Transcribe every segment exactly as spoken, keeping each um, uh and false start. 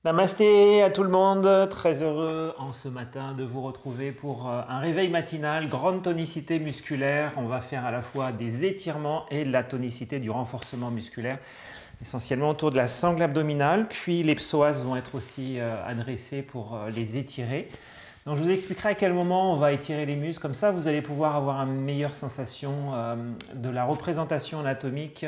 Namasté à tout le monde, très heureux en ce matin de vous retrouver pour un réveil matinal, grande tonicité musculaire. On va faire à la fois des étirements et la tonicité du renforcement musculaire, essentiellement autour de la sangle abdominale, puis les psoas vont être aussi adressés pour les étirer. Donc je vous expliquerai à quel moment on va étirer les muscles, comme ça vous allez pouvoir avoir une meilleure sensation de la représentation anatomique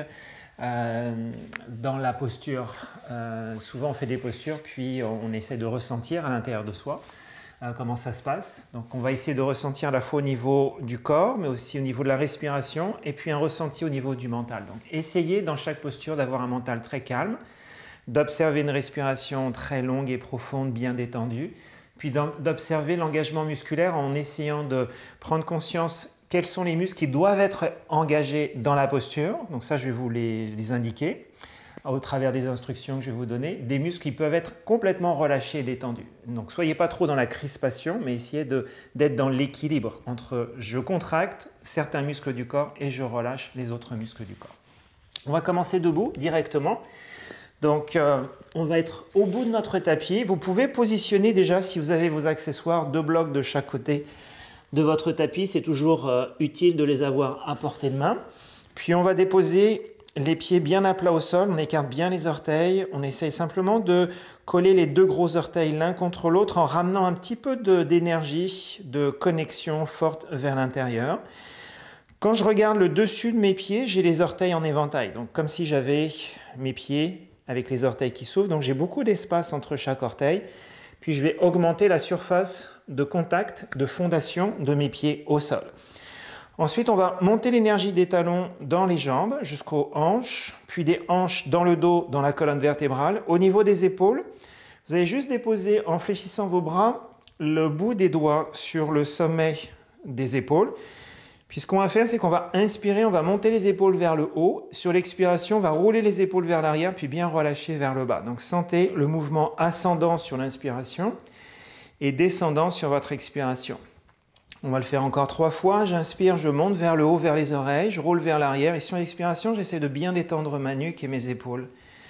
Euh, dans la posture. Euh, souvent on fait des postures puis on essaie de ressentir à l'intérieur de soi euh, comment ça se passe. Donc on va essayer de ressentir à la fois au niveau du corps mais aussi au niveau de la respiration et puis un ressenti au niveau du mental. Donc essayez dans chaque posture d'avoir un mental très calme, d'observer une respiration très longue et profonde, bien détendue, puis d'observer l'engagement musculaire en essayant de prendre conscience quels sont les muscles qui doivent être engagés dans la posture. Donc ça, je vais vous les, les indiquer au travers des instructions que je vais vous donner. Des muscles qui peuvent être complètement relâchés et détendus. Donc soyez pas trop dans la crispation, mais essayez d'être dans l'équilibre entre je contracte certains muscles du corps et je relâche les autres muscles du corps. On va commencer debout directement. Donc euh, on va être au bout de notre tapis. Vous pouvez positionner déjà, si vous avez vos accessoires, deux blocs de chaque côté de votre tapis, c'est toujours euh, utile de les avoir à portée de main. Puis on va déposer les pieds bien à plat au sol, on écarte bien les orteils, on essaye simplement de coller les deux gros orteils l'un contre l'autre en ramenant un petit peu d'énergie, de, de connexion forte vers l'intérieur. Quand je regarde le dessus de mes pieds, j'ai les orteils en éventail, donc comme si j'avais mes pieds avec les orteils qui s'ouvrent, donc j'ai beaucoup d'espace entre chaque orteil. Puis je vais augmenter la surface de contact, de fondation de mes pieds au sol. Ensuite, on va monter l'énergie des talons dans les jambes jusqu'aux hanches, puis des hanches dans le dos, dans la colonne vertébrale. Au niveau des épaules, vous allez juste déposer, en fléchissant vos bras, le bout des doigts sur le sommet des épaules. Puis ce qu'on va faire, c'est qu'on va inspirer, on va monter les épaules vers le haut. Sur l'expiration, on va rouler les épaules vers l'arrière, puis bien relâcher vers le bas. Donc sentez le mouvement ascendant sur l'inspiration et descendant sur votre expiration. On va le faire encore trois fois. J'inspire, je monte vers le haut, vers les oreilles, je roule vers l'arrière. Et sur l'expiration, j'essaie de bien détendre ma nuque et mes épaules.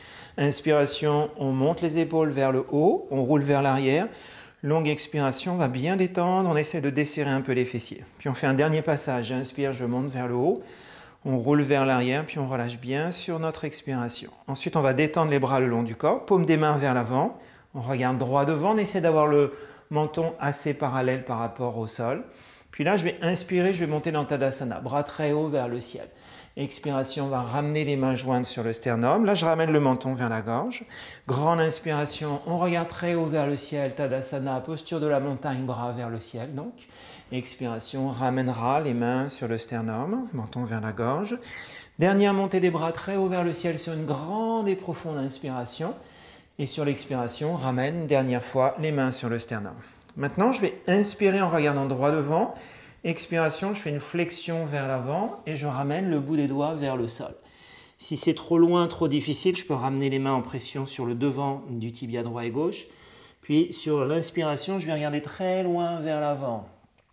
Inspiration, on monte les épaules vers le haut, on roule vers l'arrière. Longue expiration, on va bien détendre, on essaie de desserrer un peu les fessiers. Puis on fait un dernier passage, j'inspire, je monte vers le haut, on roule vers l'arrière, puis on relâche bien sur notre expiration. Ensuite, on va détendre les bras le long du corps, paume des mains vers l'avant, on regarde droit devant, on essaie d'avoir le menton assez parallèle par rapport au sol. Puis là, je vais inspirer, je vais monter dans Tadasana, bras très haut vers le ciel. Expiration, on va ramener les mains jointes sur le sternum. Là, je ramène le menton vers la gorge. Grande inspiration, on regarde très haut vers le ciel. Tadasana, posture de la montagne, bras vers le ciel. Donc, expiration, on ramènera les mains sur le sternum, menton vers la gorge. Dernière montée des bras très haut vers le ciel sur une grande et profonde inspiration. Et sur l'expiration, on ramène une dernière fois les mains sur le sternum. Maintenant, je vais inspirer en regardant droit devant. Expiration, je fais une flexion vers l'avant et je ramène le bout des doigts vers le sol. Si c'est trop loin, trop difficile, je peux ramener les mains en pression sur le devant du tibia droit et gauche. Puis sur l'inspiration, je vais regarder très loin vers l'avant.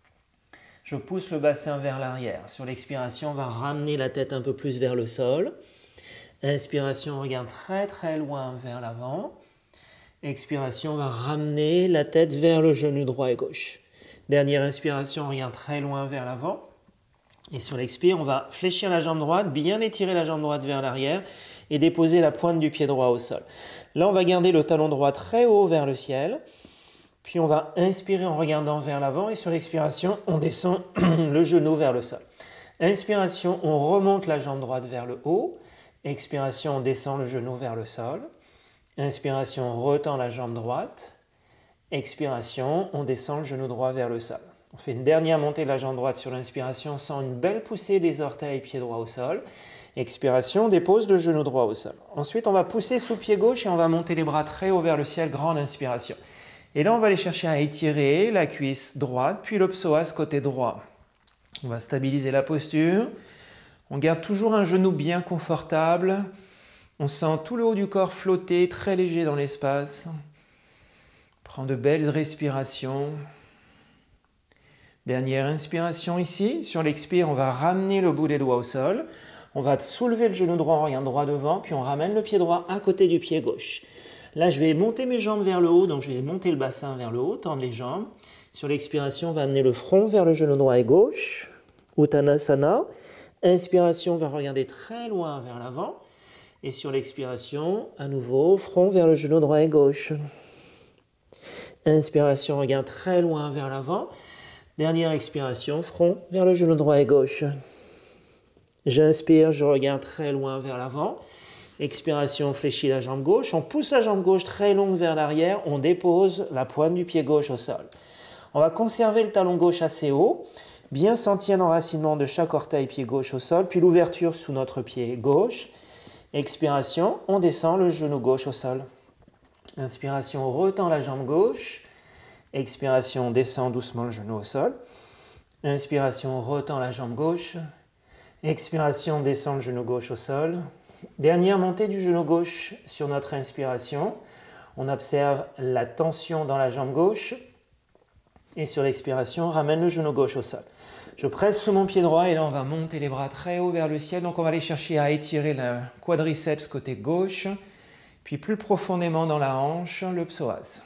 Je pousse le bassin vers l'arrière. Sur l'expiration, on va ramener la tête un peu plus vers le sol. Inspiration, on regarde très très loin vers l'avant. Expiration, on va ramener la tête vers le genou droit et gauche. Dernière inspiration, on regarde très loin vers l'avant. Et sur l'expire, on va fléchir la jambe droite, bien étirer la jambe droite vers l'arrière et déposer la pointe du pied droit au sol. Là, on va garder le talon droit très haut vers le ciel. Puis on va inspirer en regardant vers l'avant et sur l'expiration, on descend le genou vers le sol. Inspiration, on remonte la jambe droite vers le haut. Expiration, on descend le genou vers le sol. Inspiration, on retend la jambe droite. Expiration, on descend le genou droit vers le sol. On fait une dernière montée de la jambe droite sur l'inspiration, on sent une belle poussée des orteils, pied droit au sol. Expiration, on dépose le genou droit au sol. Ensuite, on va pousser sous pied gauche et on va monter les bras très haut vers le ciel, grande inspiration. Et là, on va aller chercher à étirer la cuisse droite, puis le psoas côté droit. On va stabiliser la posture. On garde toujours un genou bien confortable. On sent tout le haut du corps flotter, très léger dans l'espace. Prends de belles respirations. Dernière inspiration ici. Sur l'expire, on va ramener le bout des doigts au sol. On va soulever le genou droit en regardant droit devant, puis on ramène le pied droit à côté du pied gauche. Là, je vais monter mes jambes vers le haut, donc je vais monter le bassin vers le haut, tendre les jambes. Sur l'expiration, on va amener le front vers le genou droit et gauche. Uttanasana. Inspiration, on va regarder très loin vers l'avant. Et sur l'expiration, à nouveau, front vers le genou droit et gauche. Inspiration, on regarde très loin vers l'avant. Dernière expiration, front vers le genou droit et gauche. J'inspire, je regarde très loin vers l'avant. Expiration, on fléchit la jambe gauche. On pousse la jambe gauche très longue vers l'arrière. On dépose la pointe du pied gauche au sol. On va conserver le talon gauche assez haut. Bien sentir l'enracinement de chaque orteil pied gauche au sol. Puis l'ouverture sous notre pied gauche. Expiration, on descend le genou gauche au sol. Inspiration, on retend la jambe gauche. Expiration, on descend doucement le genou au sol. Inspiration, on retend la jambe gauche. Expiration, on descend le genou gauche au sol. Dernière montée du genou gauche sur notre inspiration. On observe la tension dans la jambe gauche. Et sur l'expiration, on ramène le genou gauche au sol. Je presse sous mon pied droit et là on va monter les bras très haut vers le ciel. Donc on va aller chercher à étirer le quadriceps côté gauche. Puis plus profondément dans la hanche, le psoas.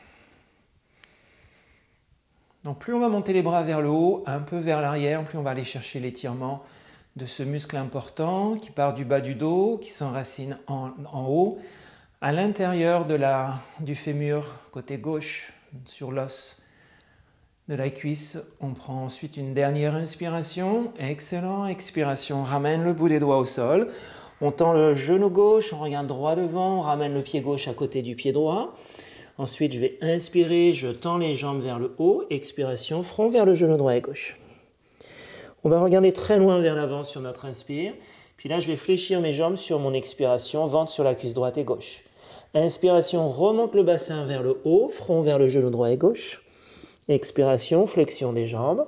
Donc plus on va monter les bras vers le haut, un peu vers l'arrière, plus on va aller chercher l'étirement de ce muscle important qui part du bas du dos, qui s'enracine en, en haut, à l'intérieur de la, du fémur côté gauche, sur l'os de la cuisse. On prend ensuite une dernière inspiration. Excellent. Expiration. On ramène le bout des doigts au sol. On tend le genou gauche. On regarde droit devant. On ramène le pied gauche à côté du pied droit. Ensuite, je vais inspirer. Je tends les jambes vers le haut. Expiration. Front vers le genou droit et gauche. On va regarder très loin vers l'avant sur notre inspire. Puis là, je vais fléchir mes jambes sur mon expiration. Ventre sur la cuisse droite et gauche. Inspiration. Remonte le bassin vers le haut. Front vers le genou droit et gauche. Expiration, flexion des jambes.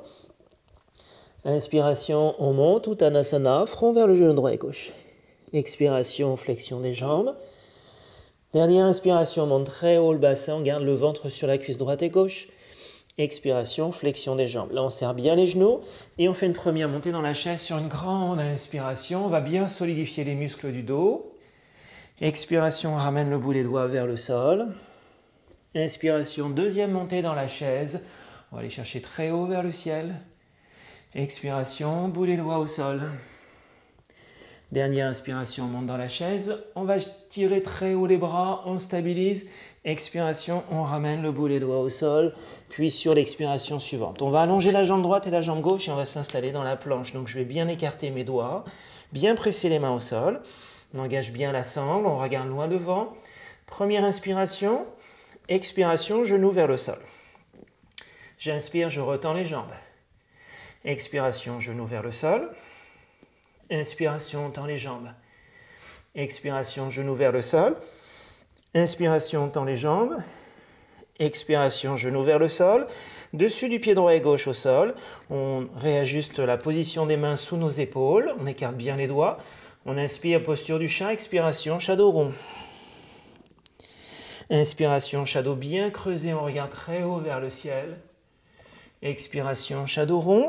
Inspiration, on monte, Uttanasana, front vers le genou droit et gauche. Expiration, flexion des jambes. Dernière inspiration, on monte très haut le bassin, on garde le ventre sur la cuisse droite et gauche. Expiration, flexion des jambes. Là, on serre bien les genoux et on fait une première montée dans la chaise sur une grande inspiration. On va bien solidifier les muscles du dos. Expiration, on ramène le bout des doigts vers le sol. Inspiration, deuxième montée dans la chaise. On va aller chercher très haut vers le ciel. Expiration, bout des doigts au sol. Dernière inspiration, on monte dans la chaise. On va tirer très haut les bras, on stabilise. Expiration, on ramène le bout des doigts au sol. Puis sur l'expiration suivante, on va allonger la jambe droite et la jambe gauche et on va s'installer dans la planche. Donc je vais bien écarter mes doigts, bien presser les mains au sol. On engage bien la sangle, on regarde loin devant. Première inspiration. Expiration, genou vers le sol. J'inspire, je retends les jambes. Expiration, genou vers le sol. Inspiration, on tend les jambes. Expiration, genou vers le sol. Inspiration, on tend les jambes. Expiration, genou vers le sol. Dessus du pied droit et gauche au sol. On réajuste la position des mains sous nos épaules. On écarte bien les doigts. On inspire, posture du chat. Expiration, shadow rond. Inspiration, shadow bien creusé, on regarde très haut vers le ciel. Expiration, shadow rond.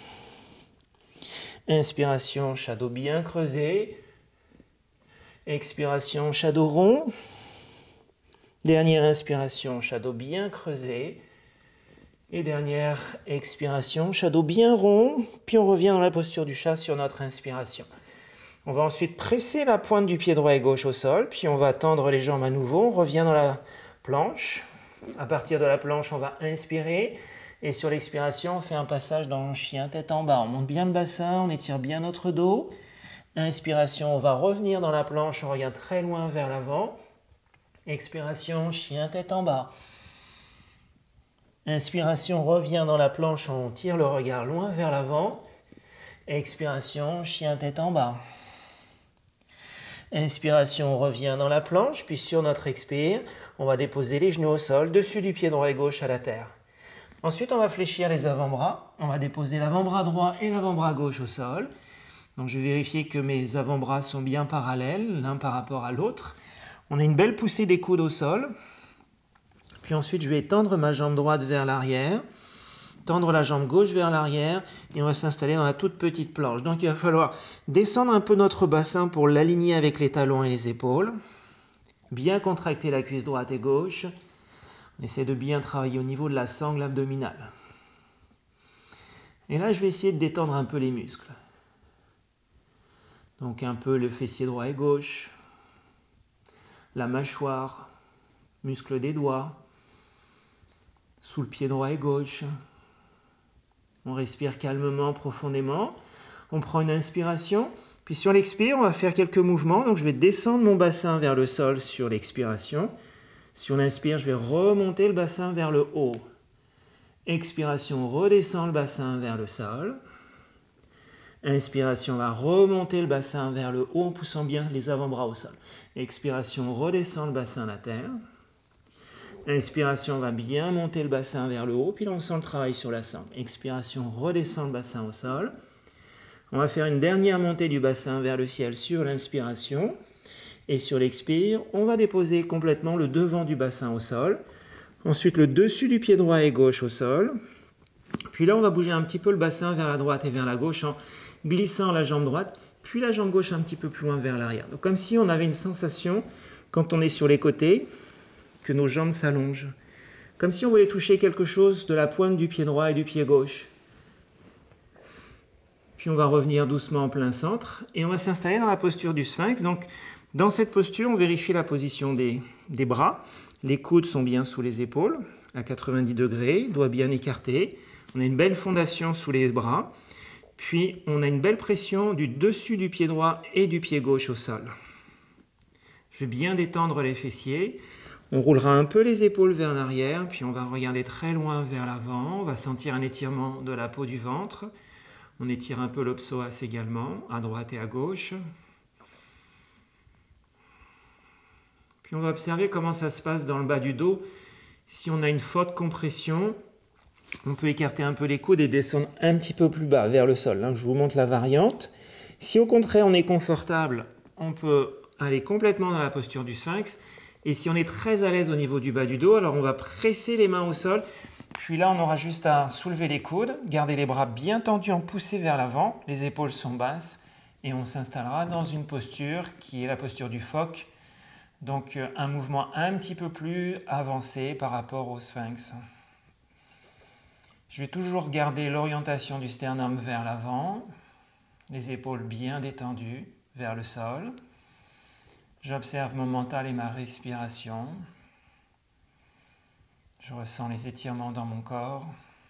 Inspiration, shadow bien creusé. Expiration, shadow rond. Dernière inspiration, shadow bien creusé. Et dernière expiration, shadow bien rond. Puis on revient dans la posture du chat sur notre inspiration. On va ensuite presser la pointe du pied droit et gauche au sol, puis on va tendre les jambes à nouveau, on revient dans la planche. À partir de la planche, on va inspirer, et sur l'expiration, on fait un passage dans chien tête en bas. On monte bien le bassin, on étire bien notre dos. Inspiration, on va revenir dans la planche, on regarde très loin vers l'avant. Expiration, chien tête en bas. Inspiration, on revient dans la planche, on tire le regard loin vers l'avant. Expiration, chien tête en bas. Inspiration, on revient dans la planche, puis sur notre expire, on va déposer les genoux au sol, dessus du pied droit et gauche à la terre. Ensuite, on va fléchir les avant-bras. On va déposer l'avant-bras droit et l'avant-bras gauche au sol. Donc, je vais vérifier que mes avant-bras sont bien parallèles, l'un par rapport à l'autre. On a une belle poussée des coudes au sol. Puis ensuite, je vais tendre ma jambe droite vers l'arrière, tendre la jambe gauche vers l'arrière et on va s'installer dans la toute petite planche. Donc il va falloir descendre un peu notre bassin pour l'aligner avec les talons et les épaules. bien contracter la cuisse droite et gauche. On essaie de bien travailler au niveau de la sangle abdominale. Et là, je vais essayer de détendre un peu les muscles. Donc un peu le fessier droit et gauche, la mâchoire, muscle des doigts, sous le pied droit et gauche. On respire calmement, profondément. On prend une inspiration. Puis sur l'expire, on va faire quelques mouvements. Donc je vais descendre mon bassin vers le sol sur l'expiration. Sur l'inspire, je vais remonter le bassin vers le haut. Expiration, redescend le bassin vers le sol. Inspiration, on va remonter le bassin vers le haut en poussant bien les avant-bras au sol. Expiration, redescend le bassin à la terre. Inspiration, on va bien monter le bassin vers le haut, puis là on sent le travail sur la sangle. Expiration, redescend le bassin au sol. On va faire une dernière montée du bassin vers le ciel sur l'inspiration. Et sur l'expire, on va déposer complètement le devant du bassin au sol. Ensuite, le dessus du pied droit et gauche au sol. Puis là, on va bouger un petit peu le bassin vers la droite et vers la gauche en glissant la jambe droite, puis la jambe gauche un petit peu plus loin vers l'arrière. Donc comme si on avait une sensation, quand on est sur les côtés, que nos jambes s'allongent. Comme si on voulait toucher quelque chose de la pointe du pied droit et du pied gauche. Puis on va revenir doucement en plein centre et on va s'installer dans la posture du sphinx. Donc dans cette posture, on vérifie la position des, des bras. Les coudes sont bien sous les épaules, à quatre-vingt-dix degrés, doigts bien écartés. On a une belle fondation sous les bras. Puis on a une belle pression du dessus du pied droit et du pied gauche au sol. Je vais bien détendre les fessiers. On roulera un peu les épaules vers l'arrière, puis on va regarder très loin vers l'avant. On va sentir un étirement de la peau du ventre. On étire un peu le psoas également, à droite et à gauche. Puis on va observer comment ça se passe dans le bas du dos. Si on a une forte compression, on peut écarter un peu les coudes et descendre un petit peu plus bas vers le sol. Là, je vous montre la variante. Si au contraire on est confortable, on peut aller complètement dans la posture du sphinx. Et si on est très à l'aise au niveau du bas du dos, alors on va presser les mains au sol. Puis là, on aura juste à soulever les coudes, garder les bras bien tendus en poussée vers l'avant. Les épaules sont basses et on s'installera dans une posture qui est la posture du phoque. Donc un mouvement un petit peu plus avancé par rapport au sphinx. Je vais toujours garder l'orientation du sternum vers l'avant, les épaules bien détendues vers le sol. J'observe mon mental et ma respiration. Je ressens les étirements dans mon corps.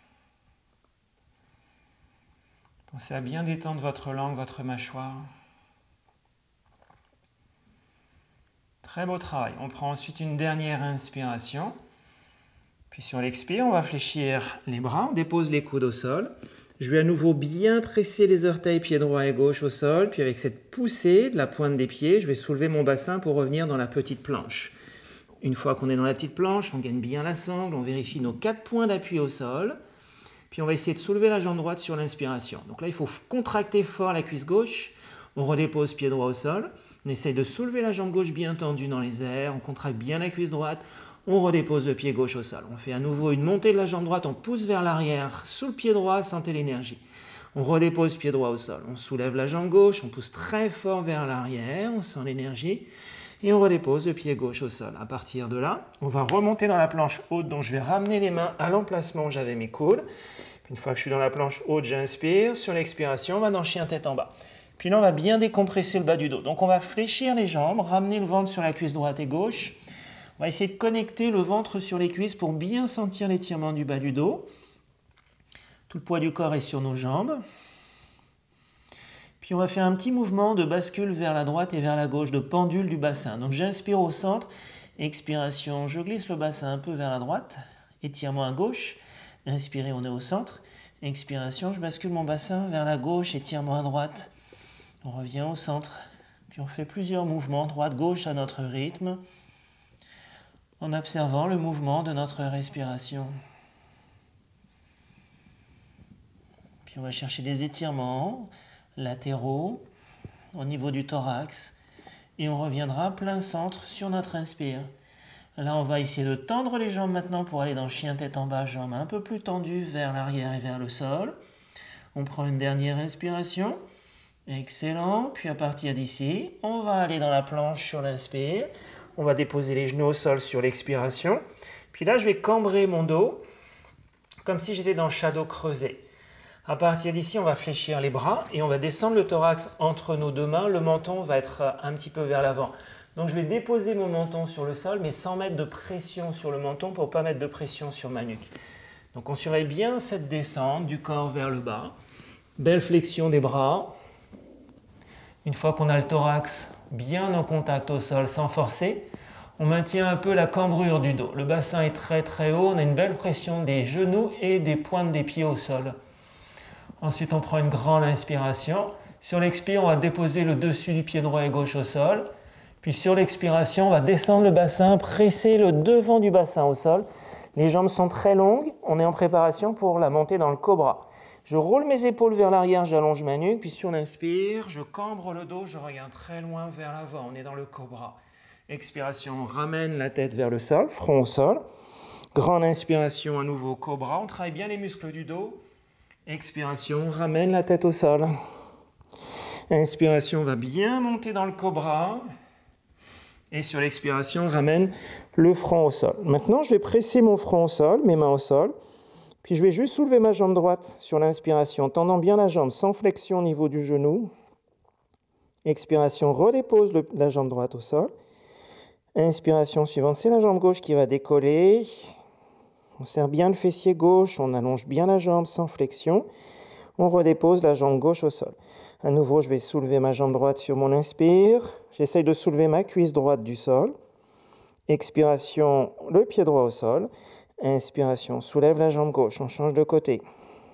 Pensez à bien détendre votre langue, votre mâchoire. Très beau travail. On prend ensuite une dernière inspiration. Puis sur l'expire, on va fléchir les bras, on dépose les coudes au sol. Je vais à nouveau bien presser les orteils pieds droit et gauche au sol. Puis avec cette poussée de la pointe des pieds, je vais soulever mon bassin pour revenir dans la petite planche. Une fois qu'on est dans la petite planche, on gagne bien la sangle, on vérifie nos quatre points d'appui au sol. Puis on va essayer de soulever la jambe droite sur l'inspiration. Donc là, il faut contracter fort la cuisse gauche. On redépose pied droit au sol. On essaye de soulever la jambe gauche bien tendue dans les airs. On contracte bien la cuisse droite. On redépose le pied gauche au sol. On fait à nouveau une montée de la jambe droite. On pousse vers l'arrière. Sous le pied droit, sentez l'énergie. On redépose pied droit au sol. On soulève la jambe gauche. On pousse très fort vers l'arrière. On sent l'énergie. Et on redépose le pied gauche au sol. À partir de là, on va remonter dans la planche haute. Donc je vais ramener les mains à l'emplacement où j'avais mes coudes. Une fois que je suis dans la planche haute, j'inspire. Sur l'expiration, on va dans chien tête en bas. Puis là, on va bien décompresser le bas du dos. Donc on va fléchir les jambes, ramener le ventre sur la cuisse droite et gauche. On va essayer de connecter le ventre sur les cuisses pour bien sentir l'étirement du bas du dos. Tout le poids du corps est sur nos jambes. Puis on va faire un petit mouvement de bascule vers la droite et vers la gauche, de pendule du bassin. Donc j'inspire au centre, expiration, je glisse le bassin un peu vers la droite, étirement à gauche. Inspirez, on est au centre. Expiration, je bascule mon bassin vers la gauche, étirement à droite. On revient au centre. Puis on fait plusieurs mouvements, droite-gauche à notre rythme, en observant le mouvement de notre respiration. Puis on va chercher des étirements latéraux au niveau du thorax. Et on reviendra plein centre sur notre inspire. Là, on va essayer de tendre les jambes maintenant pour aller dans chien tête en bas, jambes un peu plus tendues vers l'arrière et vers le sol. On prend une dernière inspiration. Excellent. Puis à partir d'ici, on va aller dans la planche sur l'inspire. On va déposer les genoux au sol sur l'expiration. Puis là, je vais cambrer mon dos comme si j'étais dans le shadow creusé. À partir d'ici, on va fléchir les bras et on va descendre le thorax entre nos deux mains. Le menton va être un petit peu vers l'avant. Donc je vais déposer mon menton sur le sol, mais sans mettre de pression sur le menton pour ne pas mettre de pression sur ma nuque. Donc on surveille bien cette descente du corps vers le bas. Belle flexion des bras. Une fois qu'on a le thorax bien en contact au sol sans forcer, on maintient un peu la cambrure du dos. Le bassin est très très haut, on a une belle pression des genoux et des pointes des pieds au sol. Ensuite, on prend une grande inspiration. Sur l'expire, on va déposer le dessus du pied droit et gauche au sol. Puis sur l'expiration, on va descendre le bassin, presser le devant du bassin au sol. Les jambes sont très longues, on est en préparation pour la montée dans le cobra. Je roule mes épaules vers l'arrière, j'allonge ma nuque, puis sur l'inspire, je cambre le dos, je regarde très loin vers l'avant, on est dans le cobra. Expiration, on ramène la tête vers le sol, front au sol. Grande inspiration, à nouveau cobra, on travaille bien les muscles du dos. Expiration, on ramène la tête au sol. Inspiration, on va bien monter dans le cobra. Et sur l'expiration, on ramène le front au sol. Maintenant, je vais presser mon front au sol, mes mains au sol. Puis je vais juste soulever ma jambe droite sur l'inspiration, tendant bien la jambe, sans flexion au niveau du genou. Expiration, redépose le, la jambe droite au sol. Inspiration suivante, c'est la jambe gauche qui va décoller. On serre bien le fessier gauche, on allonge bien la jambe sans flexion. On redépose la jambe gauche au sol. À nouveau, je vais soulever ma jambe droite sur mon inspire. J'essaye de soulever ma cuisse droite du sol. Expiration, le pied droit au sol. Inspiration, soulève la jambe gauche, on change de côté.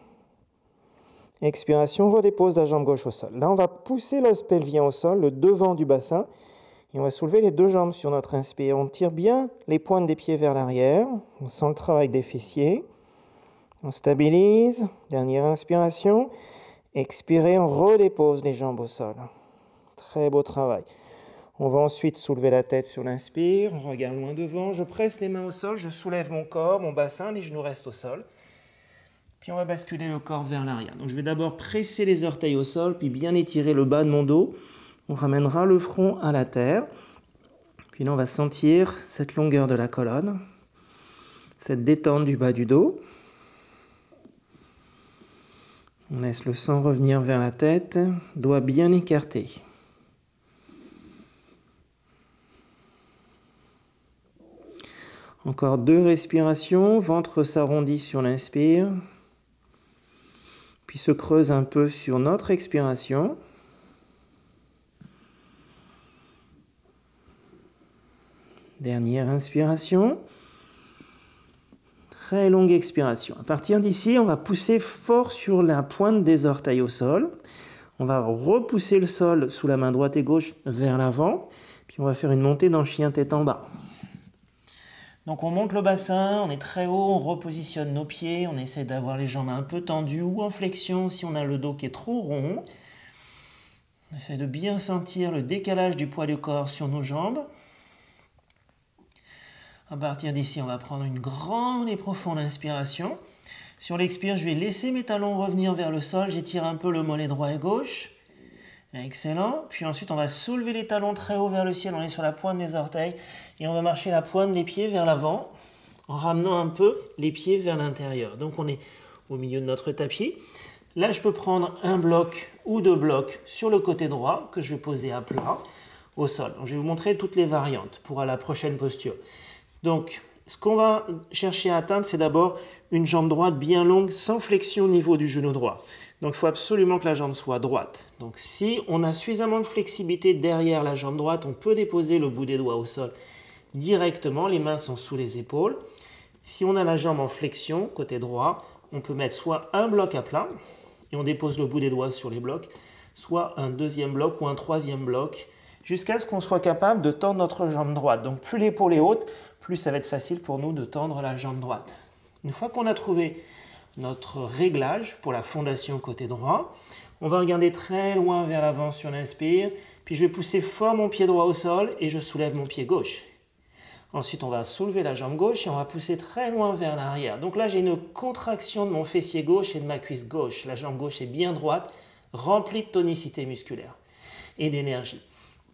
Expiration, redépose la jambe gauche au sol. Là, on va pousser l'os pelvien au sol, le devant du bassin. Et on va soulever les deux jambes sur notre inspire. On tire bien les pointes des pieds vers l'arrière. On sent le travail des fessiers. On stabilise. Dernière inspiration. Expirez, on redépose les jambes au sol. Très beau travail. On va ensuite soulever la tête sur l'inspire. On regarde loin devant. Je presse les mains au sol. Je soulève mon corps, mon bassin. Les genoux restent au sol. Puis on va basculer le corps vers l'arrière. Donc je vais d'abord presser les orteils au sol, puis bien étirer le bas de mon dos. On ramènera le front à la terre. Puis là, on va sentir cette longueur de la colonne, cette détente du bas du dos. On laisse le sang revenir vers la tête, doigts bien écartés. Encore deux respirations, ventre s'arrondit sur l'inspire, puis se creuse un peu sur notre expiration. Dernière inspiration. Très longue expiration. À partir d'ici, on va pousser fort sur la pointe des orteils au sol. On va repousser le sol sous la main droite et gauche vers l'avant. Puis on va faire une montée dans le chien tête en bas. Donc on monte le bassin, on est très haut, on repositionne nos pieds, on essaie d'avoir les jambes un peu tendues ou en flexion si on a le dos qui est trop rond. On essaie de bien sentir le décalage du poids du corps sur nos jambes. À partir d'ici, on va prendre une grande et profonde inspiration. Sur l'expire, je vais laisser mes talons revenir vers le sol. J'étire un peu le mollet droit et gauche. Excellent. Puis ensuite, on va soulever les talons très haut vers le ciel. On est sur la pointe des orteils. Et on va marcher la pointe des pieds vers l'avant en ramenant un peu les pieds vers l'intérieur. Donc, on est au milieu de notre tapis. Là, je peux prendre un bloc ou deux blocs sur le côté droit que je vais poser à plat au sol. Donc, je vais vous montrer toutes les variantes pour la prochaine posture. Donc, ce qu'on va chercher à atteindre, c'est d'abord une jambe droite bien longue, sans flexion au niveau du genou droit. Donc, il faut absolument que la jambe soit droite. Donc, si on a suffisamment de flexibilité derrière la jambe droite, on peut déposer le bout des doigts au sol directement. Les mains sont sous les épaules. Si on a la jambe en flexion, côté droit, on peut mettre soit un bloc à plat, et on dépose le bout des doigts sur les blocs, soit un deuxième bloc ou un troisième bloc, jusqu'à ce qu'on soit capable de tendre notre jambe droite. Donc, plus l'épaule est haute, plus ça va être facile pour nous de tendre la jambe droite. Une fois qu'on a trouvé notre réglage pour la fondation côté droit, on va regarder très loin vers l'avant sur l'inspire, puis je vais pousser fort mon pied droit au sol et je soulève mon pied gauche. Ensuite, on va soulever la jambe gauche et on va pousser très loin vers l'arrière. Donc là, j'ai une contraction de mon fessier gauche et de ma cuisse gauche. La jambe gauche est bien droite, remplie de tonicité musculaire et d'énergie. À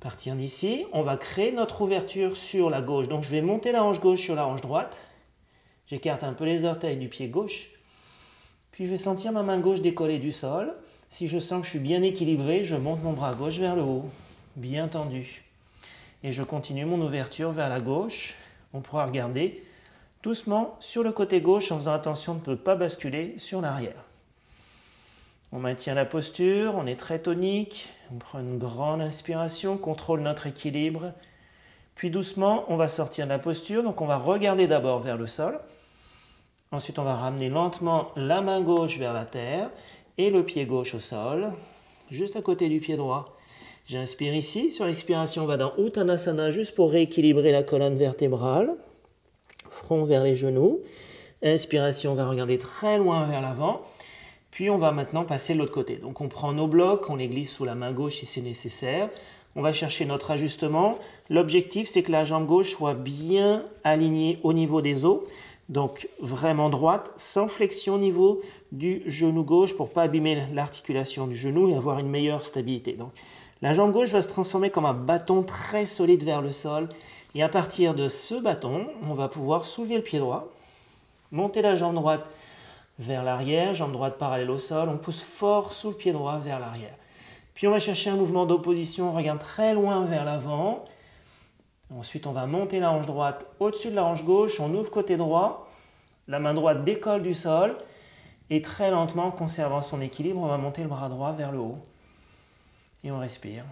À partir d'ici, on va créer notre ouverture sur la gauche. Donc je vais monter la hanche gauche sur la hanche droite. J'écarte un peu les orteils du pied gauche. Puis je vais sentir ma main gauche décoller du sol. Si je sens que je suis bien équilibré, je monte mon bras gauche vers le haut, bien tendu. Et je continue mon ouverture vers la gauche. On pourra regarder doucement sur le côté gauche en faisant attention de ne pas basculer sur l'arrière. On maintient la posture, on est très tonique, on prend une grande inspiration, contrôle notre équilibre. Puis doucement, on va sortir de la posture, donc on va regarder d'abord vers le sol. Ensuite, on va ramener lentement la main gauche vers la terre et le pied gauche au sol, juste à côté du pied droit. J'inspire ici, sur l'expiration, on va dans Uttanasana juste pour rééquilibrer la colonne vertébrale. Front vers les genoux. Inspiration, on va regarder très loin vers l'avant. Puis on va maintenant passer de l'autre côté. Donc on prend nos blocs, on les glisse sous la main gauche si c'est nécessaire. On va chercher notre ajustement. L'objectif, c'est que la jambe gauche soit bien alignée au niveau des os. Donc vraiment droite, sans flexion au niveau du genou gauche pour ne pas abîmer l'articulation du genou et avoir une meilleure stabilité. Donc la jambe gauche va se transformer comme un bâton très solide vers le sol. Et à partir de ce bâton, on va pouvoir soulever le pied droit, monter la jambe droite vers l'arrière, jambe droite parallèle au sol, on pousse fort sous le pied droit vers l'arrière. Puis on va chercher un mouvement d'opposition, on regarde très loin vers l'avant. Ensuite, on va monter la hanche droite au-dessus de la hanche gauche, on ouvre côté droit, la main droite décolle du sol, et très lentement, en conservant son équilibre, on va monter le bras droit vers le haut. Et on respire.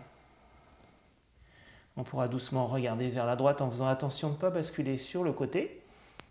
On pourra doucement regarder vers la droite en faisant attention de ne pas basculer sur le côté.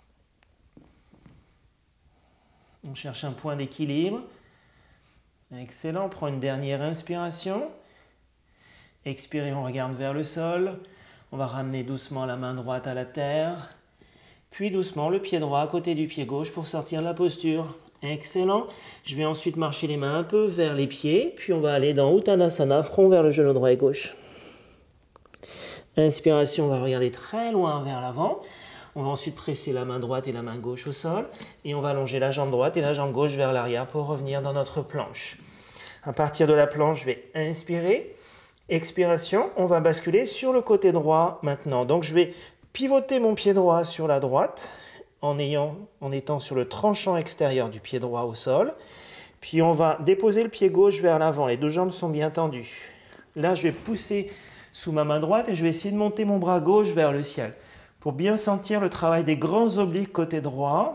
On cherche un point d'équilibre. Excellent, on prend une dernière inspiration. Expirez, on regarde vers le sol. On va ramener doucement la main droite à la terre. Puis doucement le pied droit à côté du pied gauche pour sortir de la posture. Excellent. Je vais ensuite marcher les mains un peu vers les pieds. Puis on va aller dans Uttanasana, front vers le genou droit et gauche. Inspiration, on va regarder très loin vers l'avant. On va ensuite presser la main droite et la main gauche au sol. Et on va allonger la jambe droite et la jambe gauche vers l'arrière pour revenir dans notre planche. À partir de la planche, je vais inspirer. Expiration, on va basculer sur le côté droit maintenant. Donc je vais pivoter mon pied droit sur la droite en, ayant, en étant sur le tranchant extérieur du pied droit au sol. Puis on va déposer le pied gauche vers l'avant. Les deux jambes sont bien tendues. Là, je vais pousser sous ma main droite et je vais essayer de monter mon bras gauche vers le ciel pour bien sentir le travail des grands obliques côté droit.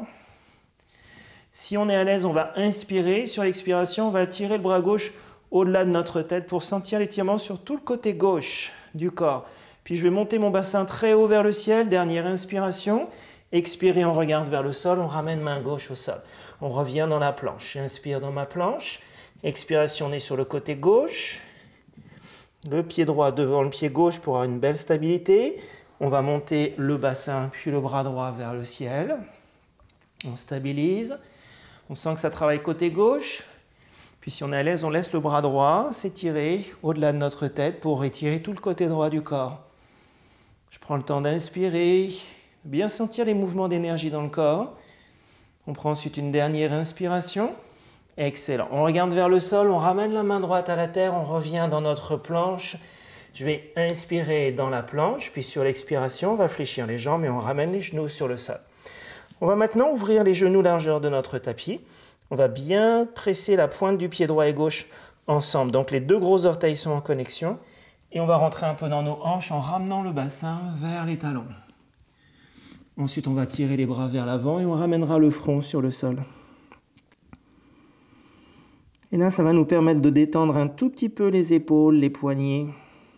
Si on est à l'aise, on va inspirer. Sur l'expiration, on va tirer le bras gauche au-delà de notre tête pour sentir l'étirement sur tout le côté gauche du corps. Puis je vais monter mon bassin très haut vers le ciel. Dernière inspiration. Expirez, on regarde vers le sol. On ramène main gauche au sol. On revient dans la planche. J'inspire dans ma planche. Expiration, on est sur le côté gauche. Le pied droit devant le pied gauche pour avoir une belle stabilité. On va monter le bassin puis le bras droit vers le ciel. On stabilise. On sent que ça travaille côté gauche. Puis si on est à l'aise, on laisse le bras droit s'étirer au-delà de notre tête pour étirer tout le côté droit du corps. Je prends le temps d'inspirer, bien sentir les mouvements d'énergie dans le corps. On prend ensuite une dernière inspiration. Excellent. On regarde vers le sol, on ramène la main droite à la terre, on revient dans notre planche. Je vais inspirer dans la planche, puis sur l'expiration, on va fléchir les jambes et on ramène les genoux sur le sol. On va maintenant ouvrir les genoux largeur de notre tapis. On va bien presser la pointe du pied droit et gauche ensemble. Donc les deux gros orteils sont en connexion. Et on va rentrer un peu dans nos hanches en ramenant le bassin vers les talons. Ensuite, on va tirer les bras vers l'avant et on ramènera le front sur le sol. Et là, ça va nous permettre de détendre un tout petit peu les épaules, les poignets.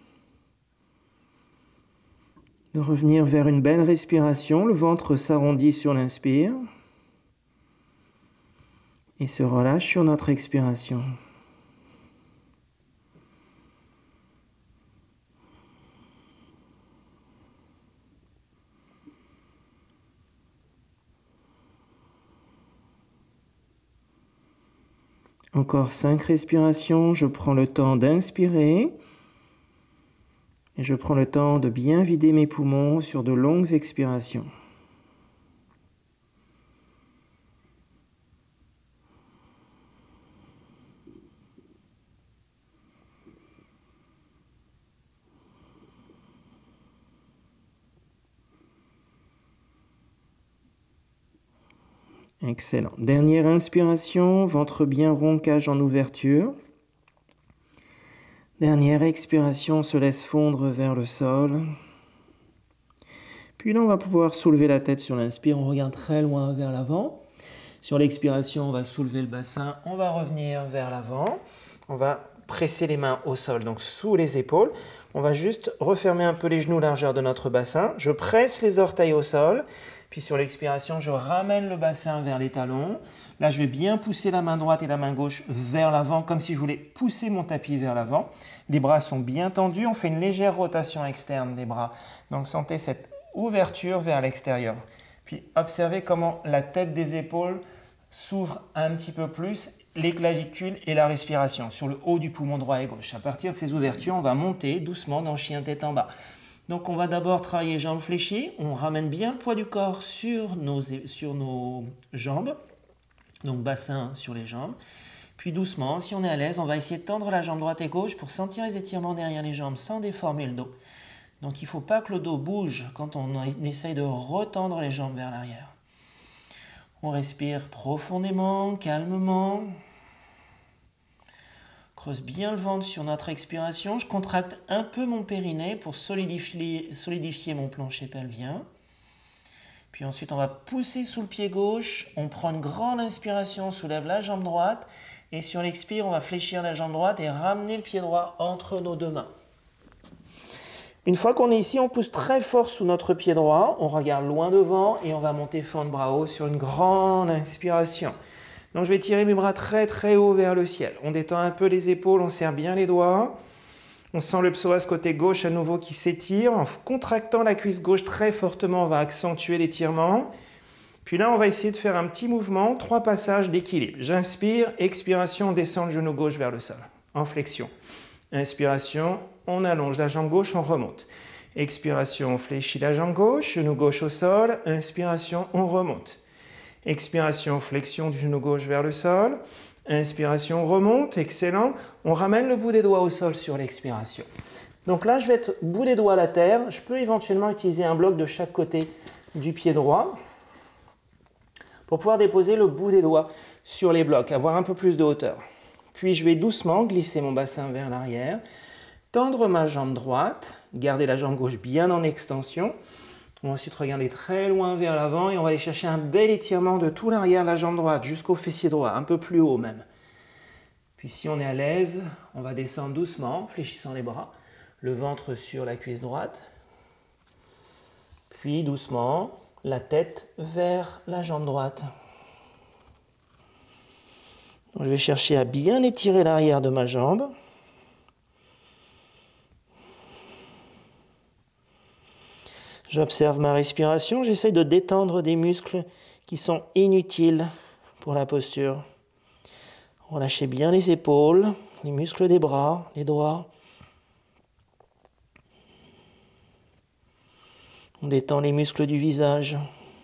De revenir vers une belle respiration. Le ventre s'arrondit sur l'inspire. Et se relâche sur notre expiration. Encore cinq respirations, je prends le temps d'inspirer et je prends le temps de bien vider mes poumons sur de longues expirations. Excellent. Dernière inspiration, ventre bien rond, cage en ouverture. Dernière expiration, on se laisse fondre vers le sol. Puis là, on va pouvoir soulever la tête sur l'inspire, on regarde très loin vers l'avant. Sur l'expiration, on va soulever le bassin, on va revenir vers l'avant. On va presser les mains au sol, donc sous les épaules. On va juste refermer un peu les genoux, largeur de notre bassin. Je presse les orteils au sol. Puis sur l'expiration, je ramène le bassin vers les talons. Là, je vais bien pousser la main droite et la main gauche vers l'avant, comme si je voulais pousser mon tapis vers l'avant. Les bras sont bien tendus. On fait une légère rotation externe des bras. Donc, sentez cette ouverture vers l'extérieur. Puis, observez comment la tête des épaules s'ouvre un petit peu plus, les clavicules et la respiration sur le haut du poumon droit et gauche. À partir de ces ouvertures, on va monter doucement dans chien tête en bas. Donc, on va d'abord travailler jambes fléchies. On ramène bien le poids du corps sur nos, sur nos jambes. Donc, bassin sur les jambes. Puis, doucement, si on est à l'aise, on va essayer de tendre la jambe droite et gauche pour sentir les étirements derrière les jambes sans déformer le dos. Donc, il ne faut pas que le dos bouge quand on essaye de retendre les jambes vers l'arrière. On respire profondément, calmement. Creuse bien le ventre sur notre expiration. Je contracte un peu mon périnée pour solidifier, solidifier mon plancher pelvien. Puis ensuite, on va pousser sous le pied gauche. On prend une grande inspiration, on soulève la jambe droite. Et sur l'expire, on va fléchir la jambe droite et ramener le pied droit entre nos deux mains. Une fois qu'on est ici, on pousse très fort sous notre pied droit. On regarde loin devant et on va monter fendre bras haut sur une grande inspiration. Donc, je vais tirer mes bras très très haut vers le ciel. On détend un peu les épaules, on serre bien les doigts. On sent le psoas côté gauche à nouveau qui s'étire. En contractant la cuisse gauche très fortement, on va accentuer l'étirement. Puis là, on va essayer de faire un petit mouvement, trois passages d'équilibre. J'inspire, expiration, on descend le genou gauche vers le sol, en flexion. Inspiration, on allonge la jambe gauche, on remonte. Expiration, on fléchit la jambe gauche, genou gauche au sol. Inspiration, on remonte. Expiration, flexion du genou gauche vers le sol. Inspiration, on remonte, excellent. On ramène le bout des doigts au sol sur l'expiration. Donc là, je vais être bout des doigts à la terre. Je peux éventuellement utiliser un bloc de chaque côté du pied droit pour pouvoir déposer le bout des doigts sur les blocs, avoir un peu plus de hauteur. Puis je vais doucement glisser mon bassin vers l'arrière, tendre ma jambe droite, garder la jambe gauche bien en extension. On va ensuite regarder très loin vers l'avant et on va aller chercher un bel étirement de tout l'arrière de la jambe droite jusqu'au fessier droit, un peu plus haut même. Puis si on est à l'aise, on va descendre doucement, fléchissant les bras, le ventre sur la cuisse droite. Puis doucement, la tête vers la jambe droite. Donc, je vais chercher à bien étirer l'arrière de ma jambe. J'observe ma respiration, j'essaye de détendre des muscles qui sont inutiles pour la posture. Relâchez bien les épaules, les muscles des bras, les doigts. On détend les muscles du visage.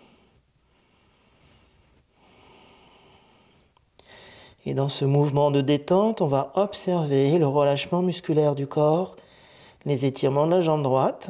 Et dans ce mouvement de détente, on va observer le relâchement musculaire du corps, les étirements de la jambe droite.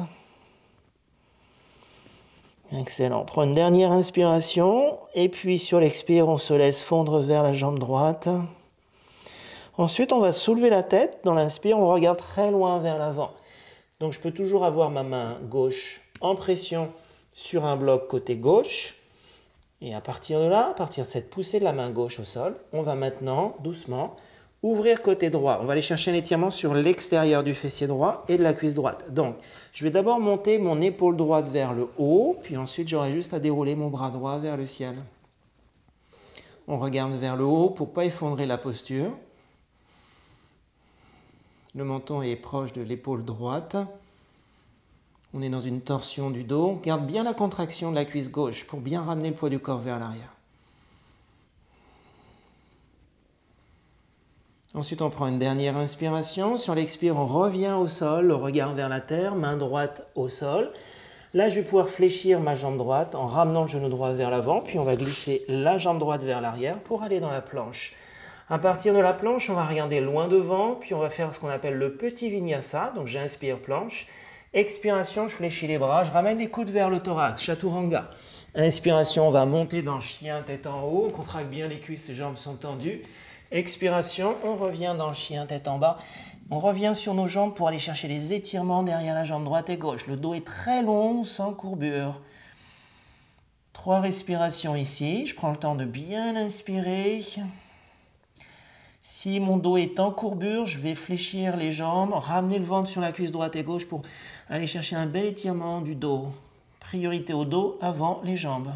Excellent. On prend une dernière inspiration et puis sur l'expire, on se laisse fondre vers la jambe droite. Ensuite, on va soulever la tête. Dans l'inspire, on regarde très loin vers l'avant. Donc, je peux toujours avoir ma main gauche en pression sur un bloc côté gauche. Et à partir de là, à partir de cette poussée de la main gauche au sol, on va maintenant, doucement, ouvrir côté droit. On va aller chercher un étirement sur l'extérieur du fessier droit et de la cuisse droite. Donc, je vais d'abord monter mon épaule droite vers le haut, puis ensuite j'aurai juste à dérouler mon bras droit vers le ciel. On regarde vers le haut pour ne pas effondrer la posture. Le menton est proche de l'épaule droite. On est dans une torsion du dos. On garde bien la contraction de la cuisse gauche pour bien ramener le poids du corps vers l'arrière. Ensuite, on prend une dernière inspiration. Sur l'expire, on revient au sol, le regard vers la terre, main droite au sol. Là, je vais pouvoir fléchir ma jambe droite en ramenant le genou droit vers l'avant. Puis, on va glisser la jambe droite vers l'arrière pour aller dans la planche. À partir de la planche, on va regarder loin devant. Puis, on va faire ce qu'on appelle le petit vinyasa. Donc, j'inspire planche. Expiration, je fléchis les bras, je ramène les coudes vers le thorax, chaturanga. Inspiration, on va monter dans chien, tête en haut, on contracte bien les cuisses, les jambes sont tendues. Expiration, on revient dans chien, tête en bas. On revient sur nos jambes pour aller chercher les étirements derrière la jambe droite et gauche. Le dos est très long, sans courbure. Trois respirations ici. Je prends le temps de bien inspirer. Si mon dos est en courbure, je vais fléchir les jambes, ramener le ventre sur la cuisse droite et gauche pour aller chercher un bel étirement du dos. Priorité au dos avant les jambes.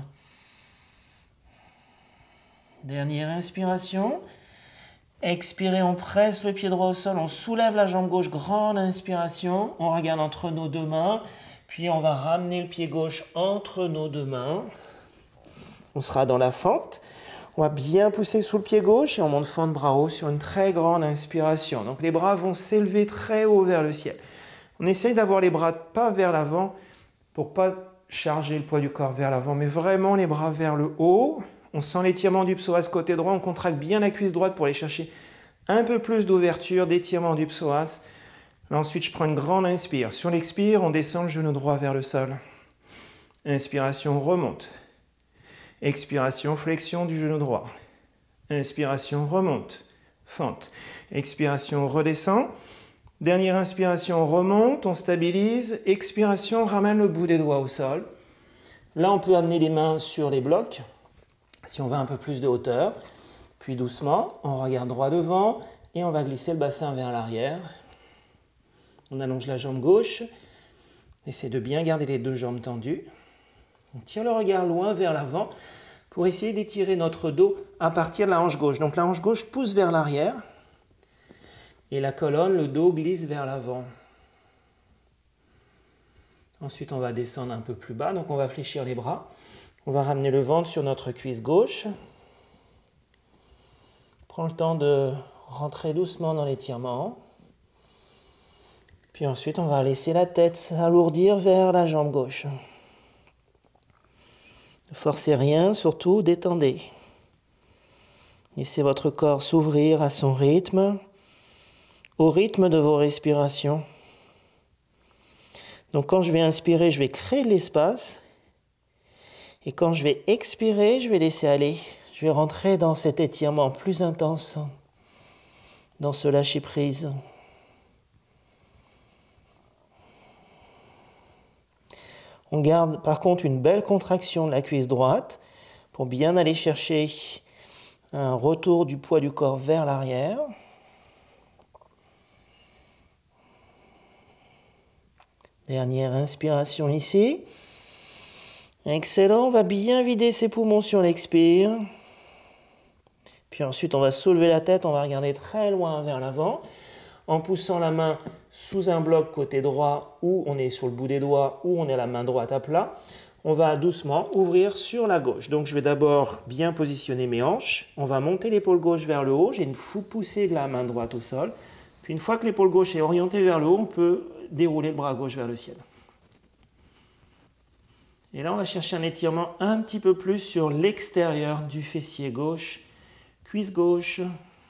Dernière inspiration. Expirez, on presse le pied droit au sol, on soulève la jambe gauche, grande inspiration. On regarde entre nos deux mains, puis on va ramener le pied gauche entre nos deux mains. On sera dans la fente. On va bien pousser sous le pied gauche et on monte fente bras haut sur une très grande inspiration. Donc les bras vont s'élever très haut vers le ciel. On essaye d'avoir les bras pas vers l'avant pour pas charger le poids du corps vers l'avant, mais vraiment les bras vers le haut. On sent l'étirement du psoas côté droit, on contracte bien la cuisse droite pour aller chercher un peu plus d'ouverture, d'étirement du psoas. Là, ensuite, je prends une grande inspire. Sur l'expire, on descend le genou droit vers le sol. Inspiration, on remonte. Expiration, flexion du genou droit. Inspiration, remonte. Fente. Expiration, on redescend. Dernière inspiration, on remonte, on stabilise. Expiration, on ramène le bout des doigts au sol. Là, on peut amener les mains sur les blocs. Si on veut un peu plus de hauteur, puis doucement, on regarde droit devant et on va glisser le bassin vers l'arrière. On allonge la jambe gauche, essaie de bien garder les deux jambes tendues. On tire le regard loin vers l'avant pour essayer d'étirer notre dos à partir de la hanche gauche. Donc la hanche gauche pousse vers l'arrière et la colonne, le dos glisse vers l'avant. Ensuite, on va descendre un peu plus bas, donc on va fléchir les bras. On va ramener le ventre sur notre cuisse gauche. Prends le temps de rentrer doucement dans l'étirement. Puis ensuite, on va laisser la tête s'alourdir vers la jambe gauche. Ne forcez rien, surtout détendez. Laissez votre corps s'ouvrir à son rythme, au rythme de vos respirations. Donc quand je vais inspirer, je vais créer de l'espace. Et quand je vais expirer, je vais laisser aller. Je vais rentrer dans cet étirement plus intense, dans ce lâcher-prise. On garde par contre une belle contraction de la cuisse droite pour bien aller chercher un retour du poids du corps vers l'arrière. Dernière inspiration ici. Excellent, on va bien vider ses poumons sur l'expire. Puis ensuite, on va soulever la tête, on va regarder très loin vers l'avant, en poussant la main sous un bloc côté droit, où on est sur le bout des doigts, où on est la main droite à plat. On va doucement ouvrir sur la gauche. Donc je vais d'abord bien positionner mes hanches. On va monter l'épaule gauche vers le haut. J'ai une poussée de la main droite au sol. Puis une fois que l'épaule gauche est orientée vers le haut, on peut dérouler le bras gauche vers le ciel. Et là, on va chercher un étirement un petit peu plus sur l'extérieur du fessier gauche, cuisse gauche.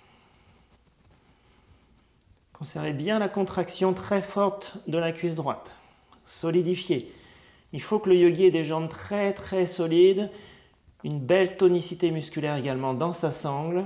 Conservez bien la contraction très forte de la cuisse droite. Solidifiez. Il faut que le yogi ait des jambes très très solides, une belle tonicité musculaire également dans sa sangle.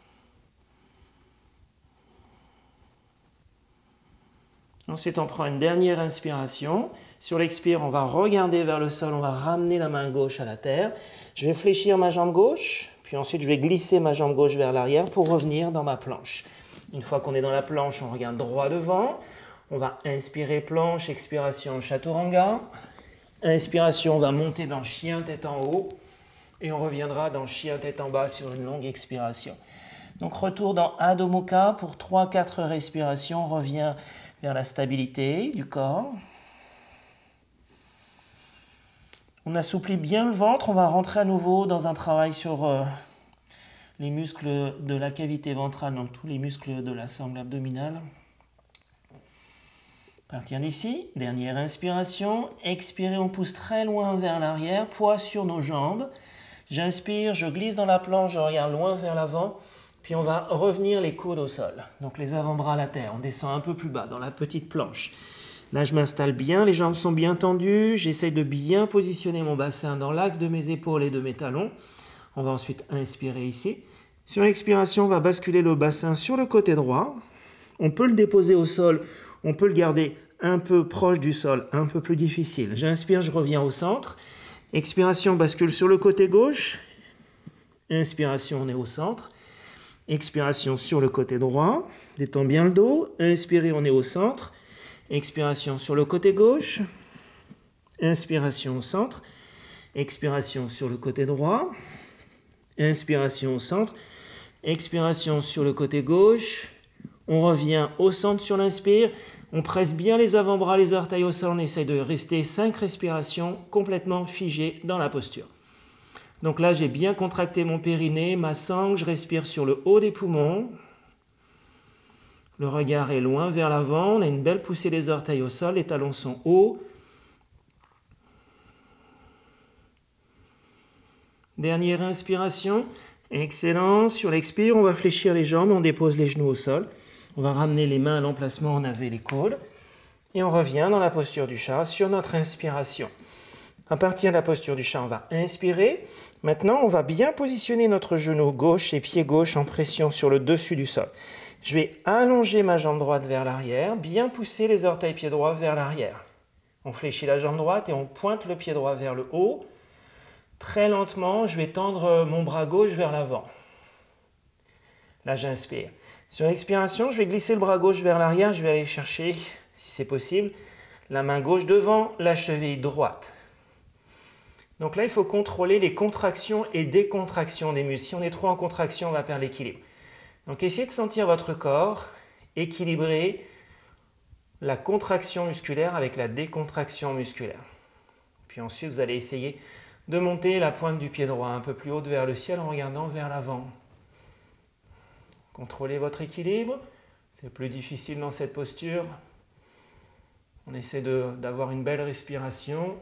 Ensuite, on prend une dernière inspiration. Sur l'expire, on va regarder vers le sol, on va ramener la main gauche à la terre. Je vais fléchir ma jambe gauche, puis ensuite je vais glisser ma jambe gauche vers l'arrière pour revenir dans ma planche. Une fois qu'on est dans la planche, on regarde droit devant. On va inspirer planche, expiration chaturanga. Inspiration, on va monter dans chien tête en haut. Et on reviendra dans chien tête en bas sur une longue expiration. Donc retour dans Adho Mukha pour trois à quatre respirations. On revient vers la stabilité du corps. On assouplit bien le ventre. On va rentrer à nouveau dans un travail sur euh, les muscles de la cavité ventrale, donc tous les muscles de la sangle abdominale. Partir d'ici, dernière inspiration. Expirez, on pousse très loin vers l'arrière, poids sur nos jambes. J'inspire, je glisse dans la planche, je regarde loin vers l'avant. Puis on va revenir les coudes au sol. Donc les avant-bras à la terre. On descend un peu plus bas dans la petite planche. Là, je m'installe bien, les jambes sont bien tendues. J'essaye de bien positionner mon bassin dans l'axe de mes épaules et de mes talons. On va ensuite inspirer ici. Sur l'expiration, on va basculer le bassin sur le côté droit. On peut le déposer au sol, on peut le garder un peu proche du sol, un peu plus difficile. J'inspire, je reviens au centre. Expiration, bascule sur le côté gauche. Inspiration, on est au centre. Expiration sur le côté droit. Détends bien le dos. Inspirez, on est au centre. Expiration sur le côté gauche. Inspiration au centre. Expiration sur le côté droit. Inspiration au centre. Expiration sur le côté gauche. On revient au centre sur l'inspire. On presse bien les avant-bras, les orteils au sol. On essaie de rester cinq respirations complètement figées dans la posture. Donc là, j'ai bien contracté mon périnée, ma sangle. Je respire sur le haut des poumons. Le regard est loin vers l'avant, on a une belle poussée des orteils au sol, les talons sont hauts. Dernière inspiration, excellent. Sur l'expire, on va fléchir les jambes, on dépose les genoux au sol. On va ramener les mains à l'emplacement où on avait les coudes. Et on revient dans la posture du chat sur notre inspiration. À partir de la posture du chat, on va inspirer. Maintenant, on va bien positionner notre genou gauche et pied gauche en pression sur le dessus du sol. Je vais allonger ma jambe droite vers l'arrière, bien pousser les orteils pied droit vers l'arrière. On fléchit la jambe droite et on pointe le pied droit vers le haut. Très lentement, je vais tendre mon bras gauche vers l'avant. Là, j'inspire. Sur l'expiration, je vais glisser le bras gauche vers l'arrière. Je vais aller chercher, si c'est possible, la main gauche devant, la cheville droite. Donc là, il faut contrôler les contractions et décontractions des muscles. Si on est trop en contraction, on va perdre l'équilibre. Donc essayez de sentir votre corps équilibrer la contraction musculaire avec la décontraction musculaire. Puis ensuite, vous allez essayer de monter la pointe du pied droit un peu plus haute vers le ciel en regardant vers l'avant. Contrôlez votre équilibre. C'est plus difficile dans cette posture. On essaie d'avoir une belle respiration.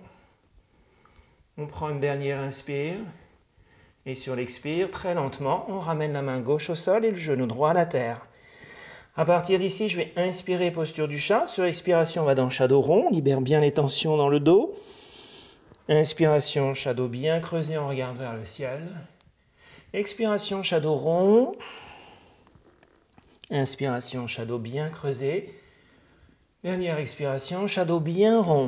On prend une dernière inspire. Et sur l'expire, très lentement, on ramène la main gauche au sol et le genou droit à la terre. À partir d'ici, je vais inspirer, posture du chat. Sur expiration, on va dans shadow rond. On libère bien les tensions dans le dos. Inspiration, shadow bien creusé, on regarde vers le ciel. Expiration, shadow rond. Inspiration, shadow bien creusé. Dernière expiration, shadow bien rond.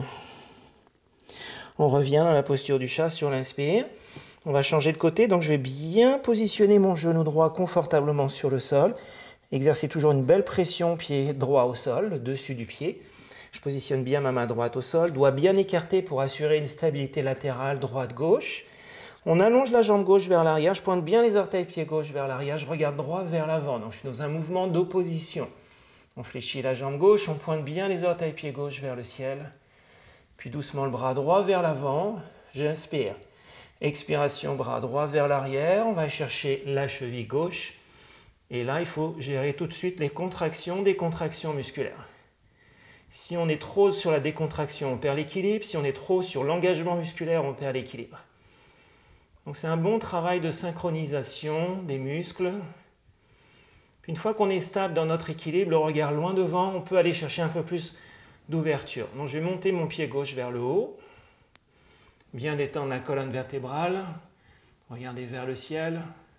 On revient dans la posture du chat sur l'inspire. On va changer de côté, donc je vais bien positionner mon genou droit confortablement sur le sol. Exercer toujours une belle pression pied droit au sol, le dessus du pied. Je positionne bien ma main droite au sol, doigt bien écarté pour assurer une stabilité latérale droite-gauche. On allonge la jambe gauche vers l'arrière, je pointe bien les orteils pied gauche vers l'arrière, je regarde droit vers l'avant. Donc je suis dans un mouvement d'opposition. On fléchit la jambe gauche, on pointe bien les orteils pied gauche vers le ciel. Puis doucement le bras droit vers l'avant, j'inspire. Expiration, bras droit vers l'arrière, on va chercher la cheville gauche. Et là, il faut gérer tout de suite les contractions, décontractions musculaires. Si on est trop sur la décontraction, on perd l'équilibre. Si on est trop sur l'engagement musculaire, on perd l'équilibre. Donc c'est un bon travail de synchronisation des muscles. Puis une fois qu'on est stable dans notre équilibre, le regard loin devant, on peut aller chercher un peu plus d'ouverture. Donc je vais monter mon pied gauche vers le haut. Bien détendre la colonne vertébrale. Regardez vers le ciel.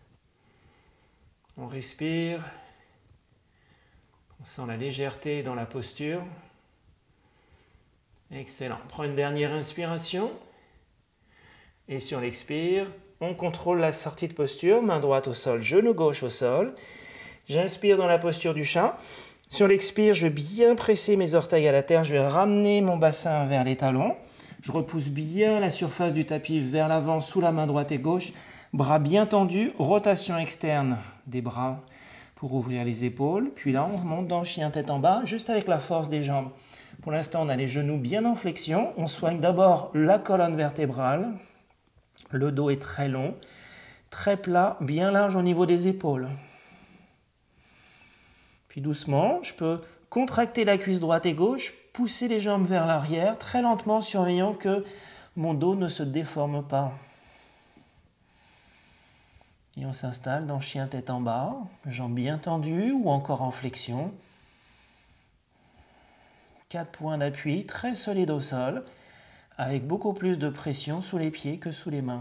On respire. On sent la légèreté dans la posture. Excellent. On prend une dernière inspiration. Et sur l'expire, on contrôle la sortie de posture. Main droite au sol, genou gauche au sol. J'inspire dans la posture du chat. Sur l'expire, je vais bien presser mes orteils à la terre. Je vais ramener mon bassin vers les talons. Je repousse bien la surface du tapis vers l'avant sous la main droite et gauche. Bras bien tendus, rotation externe des bras pour ouvrir les épaules. Puis là, on remonte dans chien tête en bas, juste avec la force des jambes. Pour l'instant, on a les genoux bien en flexion. On soigne d'abord la colonne vertébrale. Le dos est très long, très plat, bien large au niveau des épaules. Puis doucement, je peux contracter la cuisse droite et gauche, pousser les jambes vers l'arrière, très lentement, surveillant que mon dos ne se déforme pas. Et on s'installe dans chien tête en bas, jambes bien tendues ou encore en flexion. quatre points d'appui très solides au sol, avec beaucoup plus de pression sous les pieds que sous les mains.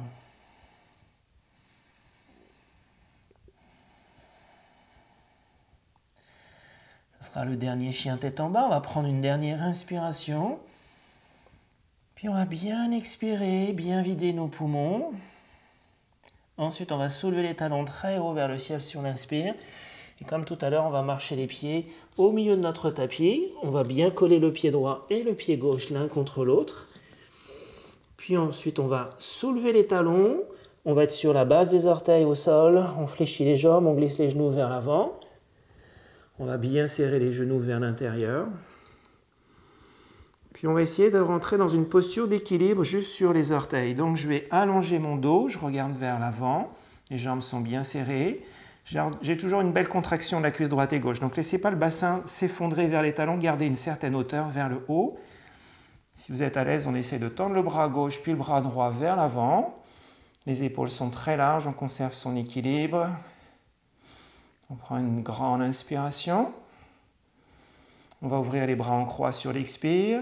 Ce sera le dernier chien tête en bas. On va prendre une dernière inspiration. Puis on va bien expirer, bien vider nos poumons. Ensuite, on va soulever les talons très haut vers le ciel sur l'inspire. Et comme tout à l'heure, on va marcher les pieds au milieu de notre tapis. On va bien coller le pied droit et le pied gauche l'un contre l'autre. Puis ensuite, on va soulever les talons. On va être sur la base des orteils au sol. On fléchit les jambes, on glisse les genoux vers l'avant. On va bien serrer les genoux vers l'intérieur. Puis on va essayer de rentrer dans une posture d'équilibre juste sur les orteils. Donc je vais allonger mon dos, je regarde vers l'avant. Les jambes sont bien serrées. J'ai toujours une belle contraction de la cuisse droite et gauche. Donc laissez pas le bassin s'effondrer vers les talons, gardez une certaine hauteur vers le haut. Si vous êtes à l'aise, on essaie de tendre le bras gauche puis le bras droit vers l'avant. Les épaules sont très larges, on conserve son équilibre. On prend une grande inspiration. On va ouvrir les bras en croix sur l'expire.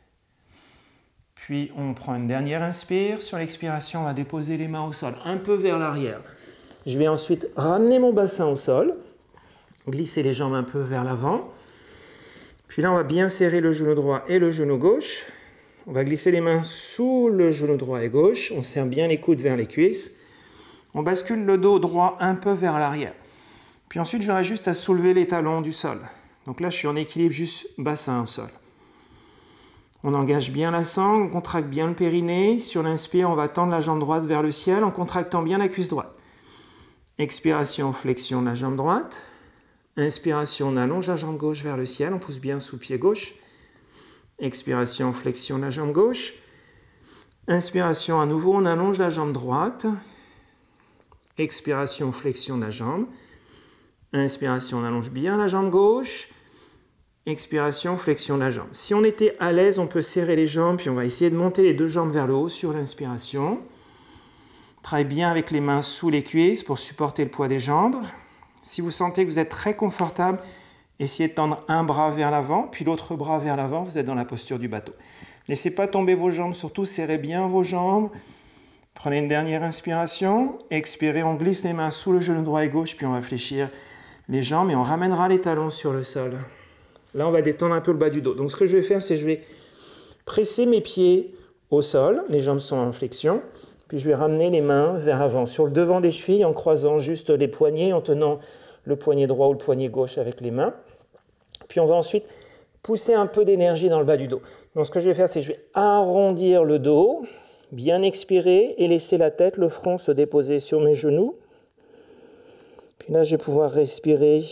Puis on prend une dernière inspire. Sur l'expiration, on va déposer les mains au sol, un peu vers l'arrière. Je vais ensuite ramener mon bassin au sol, glisser les jambes un peu vers l'avant. Puis là, on va bien serrer le genou droit et le genou gauche. On va glisser les mains sous le genou droit et gauche. On serre bien les coudes vers les cuisses. On bascule le dos droit un peu vers l'arrière. Puis ensuite, j'aurai juste à soulever les talons du sol. Donc là, je suis en équilibre juste bassin au sol. On engage bien la sangle, on contracte bien le périnée. Sur l'inspire, on va tendre la jambe droite vers le ciel en contractant bien la cuisse droite. Expiration, flexion de la jambe droite. Inspiration, on allonge la jambe gauche vers le ciel, on pousse bien sous pied gauche. Expiration, flexion de la jambe gauche. Inspiration, à nouveau, on allonge la jambe droite. Expiration, flexion de la jambe. Inspiration, on allonge bien la jambe gauche. Expiration, flexion de la jambe. Si on était à l'aise, on peut serrer les jambes, puis on va essayer de monter les deux jambes vers le haut sur l'inspiration. Travaille bien avec les mains sous les cuisses pour supporter le poids des jambes. Si vous sentez que vous êtes très confortable, essayez de tendre un bras vers l'avant, puis l'autre bras vers l'avant, vous êtes dans la posture du bateau. Laissez pas tomber vos jambes, surtout serrez bien vos jambes. Prenez une dernière inspiration, expirez, on glisse les mains sous le genou droit et gauche, puis on va fléchir les jambes et on ramènera les talons sur le sol. Là, on va détendre un peu le bas du dos. Donc, ce que je vais faire, c'est que je vais presser mes pieds au sol. Les jambes sont en flexion. Puis, je vais ramener les mains vers l'avant, sur le devant des chevilles, en croisant juste les poignets, en tenant le poignet droit ou le poignet gauche avec les mains. Puis, on va ensuite pousser un peu d'énergie dans le bas du dos. Donc, ce que je vais faire, c'est que je vais arrondir le dos, bien expirer et laisser la tête, le front se déposer sur mes genoux. Puis là, je vais pouvoir respirer.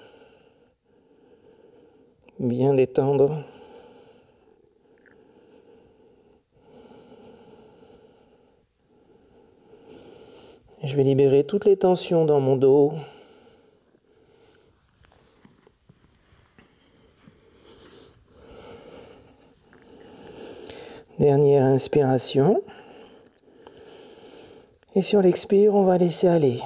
Bien détendre. Je vais libérer toutes les tensions dans mon dos. Dernière inspiration. Et sur l'expire, on va laisser aller.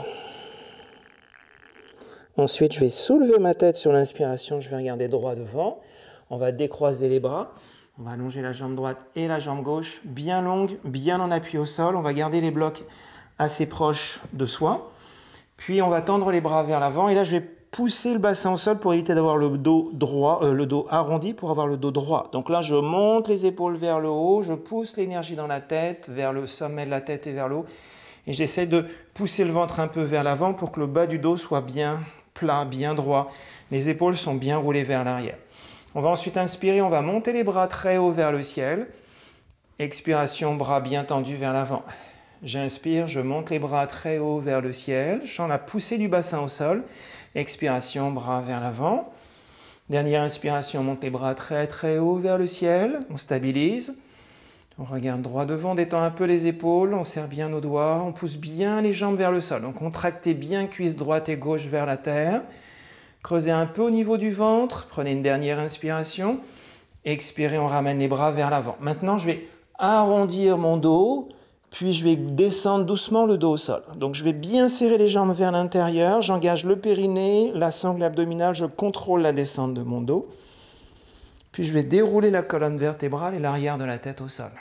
Ensuite, je vais soulever ma tête sur l'inspiration, je vais regarder droit devant. On va décroiser les bras. On va allonger la jambe droite et la jambe gauche, bien longue, bien en appui au sol. On va garder les blocs assez proches de soi. Puis, on va tendre les bras vers l'avant. Et là, je vais pousser le bassin au sol pour éviter d'avoir le dos droit, euh, le dos arrondi pour avoir le dos droit. Donc là, je monte les épaules vers le haut. Je pousse l'énergie dans la tête, vers le sommet de la tête et vers le haut. Et j'essaie de pousser le ventre un peu vers l'avant pour que le bas du dos soit bien plat, bien droit. Les épaules sont bien roulées vers l'arrière. On va ensuite inspirer, on va monter les bras très haut vers le ciel. Expiration, bras bien tendus vers l'avant. J'inspire, je monte les bras très haut vers le ciel. Je sens la poussée du bassin au sol. Expiration, bras vers l'avant. Dernière inspiration, on monte les bras très très haut vers le ciel. On stabilise. On regarde droit devant, détend un peu les épaules, on serre bien nos doigts, on pousse bien les jambes vers le sol. Donc contractez bien cuisse droite et gauche vers la terre. Creusez un peu au niveau du ventre, prenez une dernière inspiration. Expirez, on ramène les bras vers l'avant. Maintenant, je vais arrondir mon dos, puis je vais descendre doucement le dos au sol. Donc je vais bien serrer les jambes vers l'intérieur, j'engage le périnée, la sangle abdominale, je contrôle la descente de mon dos. Puis je vais dérouler la colonne vertébrale et l'arrière de la tête au sol.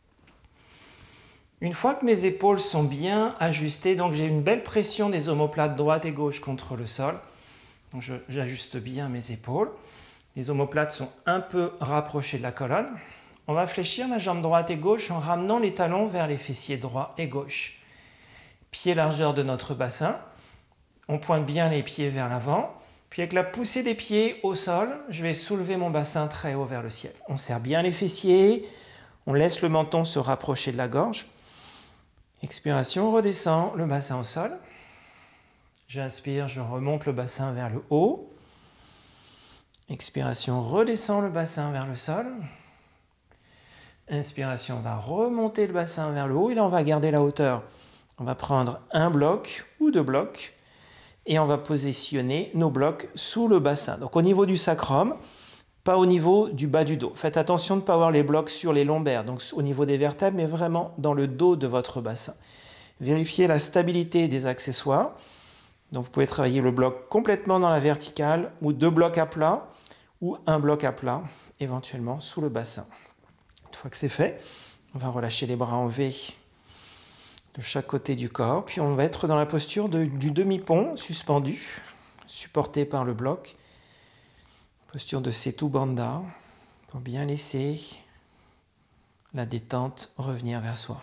Une fois que mes épaules sont bien ajustées, donc j'ai une belle pression des omoplates droite et gauche contre le sol. Donc j'ajuste bien mes épaules. Les omoplates sont un peu rapprochées de la colonne. On va fléchir la jambe droite et gauche en ramenant les talons vers les fessiers droit et gauche. Pied largeur de notre bassin. On pointe bien les pieds vers l'avant. Puis avec la poussée des pieds au sol, je vais soulever mon bassin très haut vers le ciel. On serre bien les fessiers. On laisse le menton se rapprocher de la gorge. Expiration, on redescend le bassin au sol. J'inspire, je remonte le bassin vers le haut. Expiration, redescend le bassin vers le sol. Inspiration, on va remonter le bassin vers le haut et là on va garder la hauteur. On va prendre un bloc ou deux blocs et on va positionner nos blocs sous le bassin. Donc au niveau du sacrum, pas au niveau du bas du dos. Faites attention de ne pas avoir les blocs sur les lombaires, donc au niveau des vertèbres, mais vraiment dans le dos de votre bassin. Vérifiez la stabilité des accessoires. Donc vous pouvez travailler le bloc complètement dans la verticale ou deux blocs à plat ou un bloc à plat, éventuellement sous le bassin. Une fois que c'est fait, on va relâcher les bras en V de chaque côté du corps, puis on va être dans la posture de, du demi-pont suspendu, supporté par le bloc. Posture de Setu Bandha, pour bien laisser la détente revenir vers soi.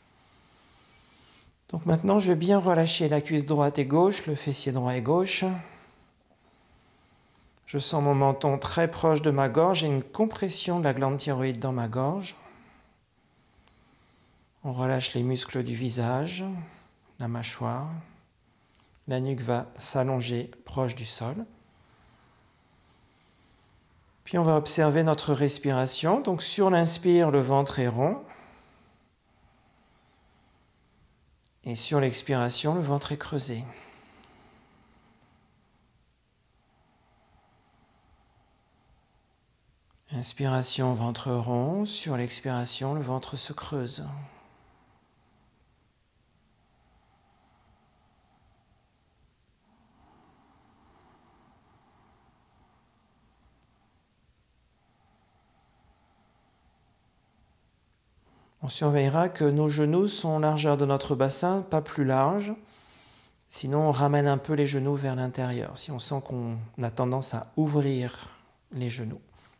Donc maintenant, je vais bien relâcher la cuisse droite et gauche, le fessier droit et gauche. Je sens mon menton très proche de ma gorge et une compression de la glande thyroïde dans ma gorge. On relâche les muscles du visage, la mâchoire. La nuque va s'allonger proche du sol. Puis on va observer notre respiration. Donc sur l'inspire, le ventre est rond. Et sur l'expiration, le ventre est creusé. Inspiration, ventre rond. Sur l'expiration, le ventre se creuse. On surveillera que nos genoux sont largeur de notre bassin, pas plus large. Sinon, on ramène un peu les genoux vers l'intérieur, si on sent qu'on a tendance à ouvrir les genoux.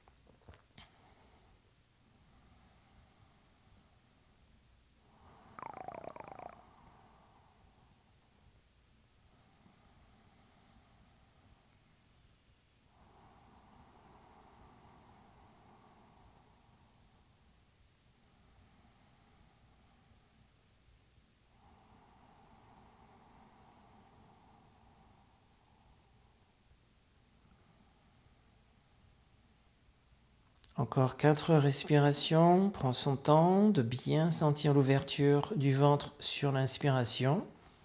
Encore quatre respirations. Prends son temps de bien sentir l'ouverture du ventre sur l'inspiration.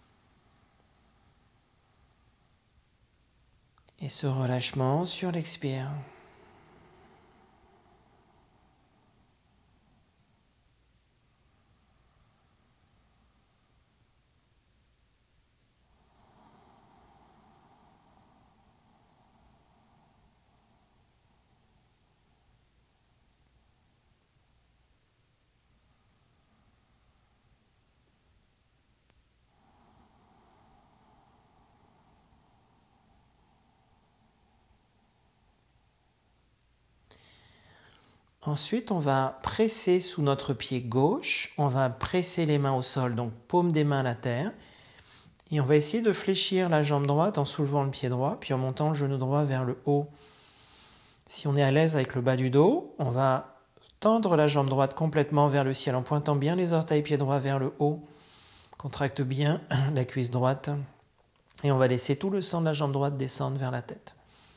Et ce relâchement sur l'expire. Ensuite, on va presser sous notre pied gauche, on va presser les mains au sol, donc paume des mains à la terre, et on va essayer de fléchir la jambe droite en soulevant le pied droit, puis en montant le genou droit vers le haut. Si on est à l'aise avec le bas du dos, on va tendre la jambe droite complètement vers le ciel en pointant bien les orteils pieds droits vers le haut. Contracte bien la cuisse droite, et on va laisser tout le sang de la jambe droite descendre vers la tête.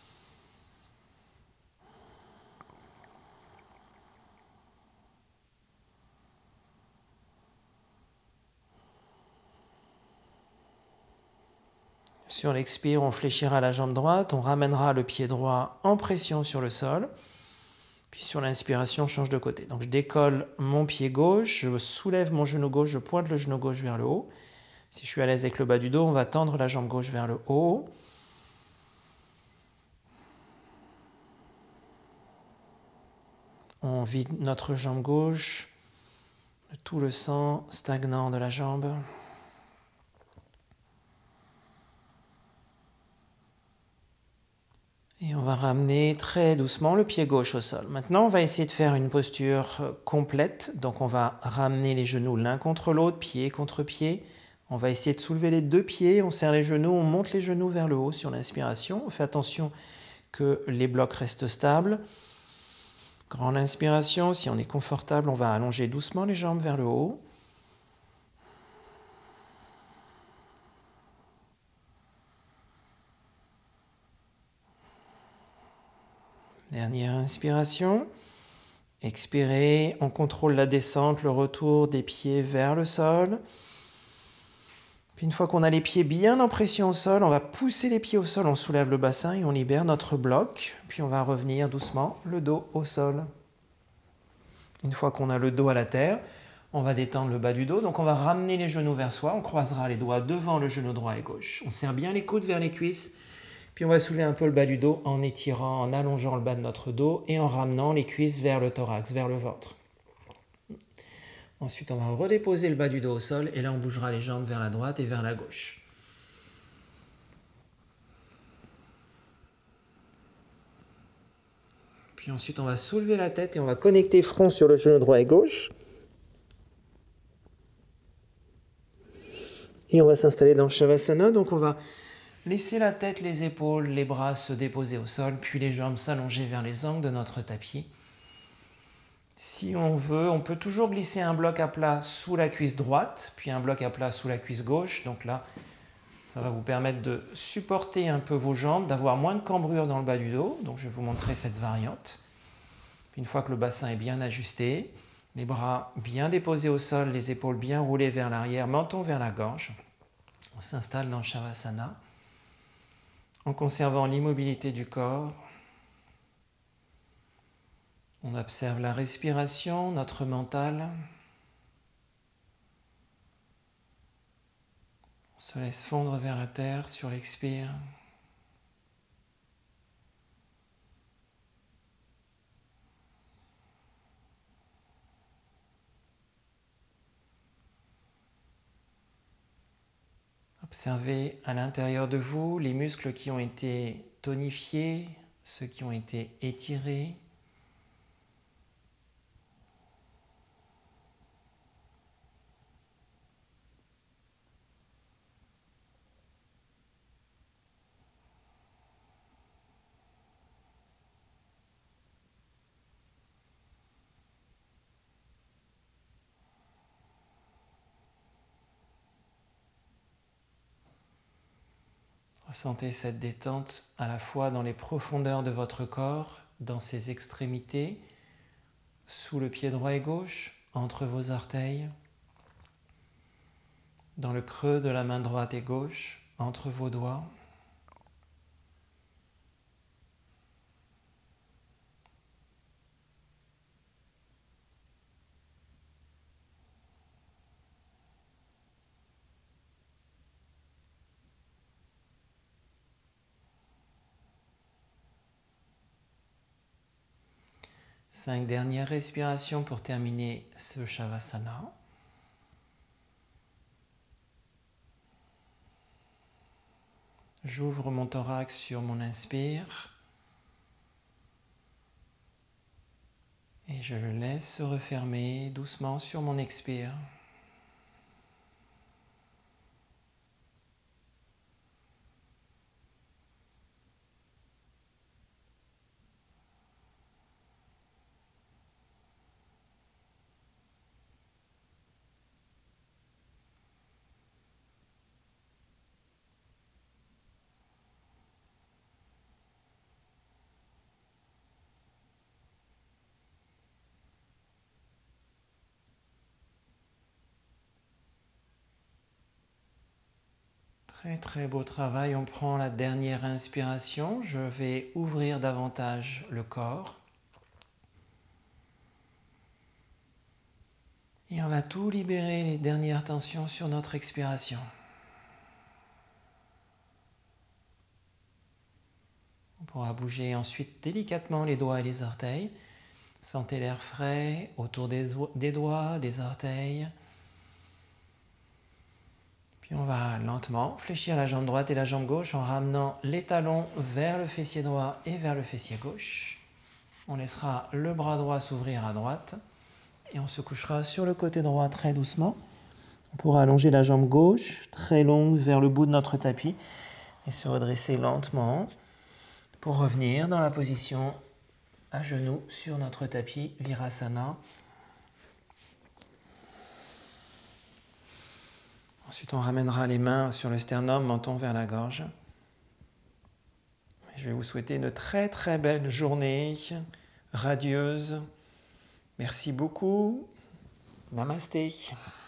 Sur l'expire, on fléchira la jambe droite, on ramènera le pied droit en pression sur le sol. Puis sur l'inspiration, on change de côté. Donc je décolle mon pied gauche, je soulève mon genou gauche, je pointe le genou gauche vers le haut. Si je suis à l'aise avec le bas du dos, on va tendre la jambe gauche vers le haut. On vide notre jambe gauche de tout le sang stagnant de la jambe. Et on va ramener très doucement le pied gauche au sol. Maintenant, on va essayer de faire une posture complète. Donc, on va ramener les genoux l'un contre l'autre, pied contre pied. On va essayer de soulever les deux pieds, on serre les genoux, on monte les genoux vers le haut sur l'inspiration. On fait attention que les blocs restent stables. Grande inspiration, si on est confortable, on va allonger doucement les jambes vers le haut. Dernière inspiration. Expirez, on contrôle la descente, le retour des pieds vers le sol. Puis une fois qu'on a les pieds bien en pression au sol, on va pousser les pieds au sol, on soulève le bassin et on libère notre bloc. Puis on va revenir doucement, le dos au sol. Une fois qu'on a le dos à la terre, on va détendre le bas du dos. Donc on va ramener les genoux vers soi, on croisera les doigts devant le genou droit et gauche. On serre bien les coudes vers les cuisses. Puis on va soulever un peu le bas du dos en étirant, en allongeant le bas de notre dos et en ramenant les cuisses vers le thorax, vers le ventre. Ensuite, on va redéposer le bas du dos au sol et là, on bougera les jambes vers la droite et vers la gauche. Puis ensuite, on va soulever la tête et on va connecter front sur le genou droit et gauche. Et on va s'installer dans Shavasana. Donc, on va laisser la tête, les épaules, les bras se déposer au sol, puis les jambes s'allonger vers les angles de notre tapis. Si on veut, on peut toujours glisser un bloc à plat sous la cuisse droite, puis un bloc à plat sous la cuisse gauche. Donc là, ça va vous permettre de supporter un peu vos jambes, d'avoir moins de cambrure dans le bas du dos. Donc je vais vous montrer cette variante. Puis une fois que le bassin est bien ajusté, les bras bien déposés au sol, les épaules bien roulées vers l'arrière, menton vers la gorge, on s'installe dans Shavasana en conservant l'immobilité du corps. On observe la respiration, notre mental. On se laisse fondre vers la terre sur l'expire. Observez à l'intérieur de vous les muscles qui ont été tonifiés, ceux qui ont été étirés. Ressentez cette détente à la fois dans les profondeurs de votre corps, dans ses extrémités, sous le pied droit et gauche, entre vos orteils, dans le creux de la main droite et gauche, entre vos doigts. Cinq dernières respirations pour terminer ce Shavasana. J'ouvre mon thorax sur mon inspire et je le laisse se refermer doucement sur mon expire. Très très beau travail, on prend la dernière inspiration, je vais ouvrir davantage le corps. Et on va tout libérer, les dernières tensions sur notre expiration. On pourra bouger ensuite délicatement les doigts et les orteils. Sentez l'air frais autour des, des doigts, des orteils. Puis on va lentement fléchir la jambe droite et la jambe gauche en ramenant les talons vers le fessier droit et vers le fessier gauche. On laissera le bras droit s'ouvrir à droite et on se couchera sur le côté droit très doucement. On pourra allonger la jambe gauche très longue vers le bout de notre tapis et se redresser lentement pour revenir dans la position à genoux sur notre tapis Virasana. Ensuite, on ramènera les mains sur le sternum, menton vers la gorge. Je vais vous souhaiter une très très belle journée, radieuse. Merci beaucoup. Namasté.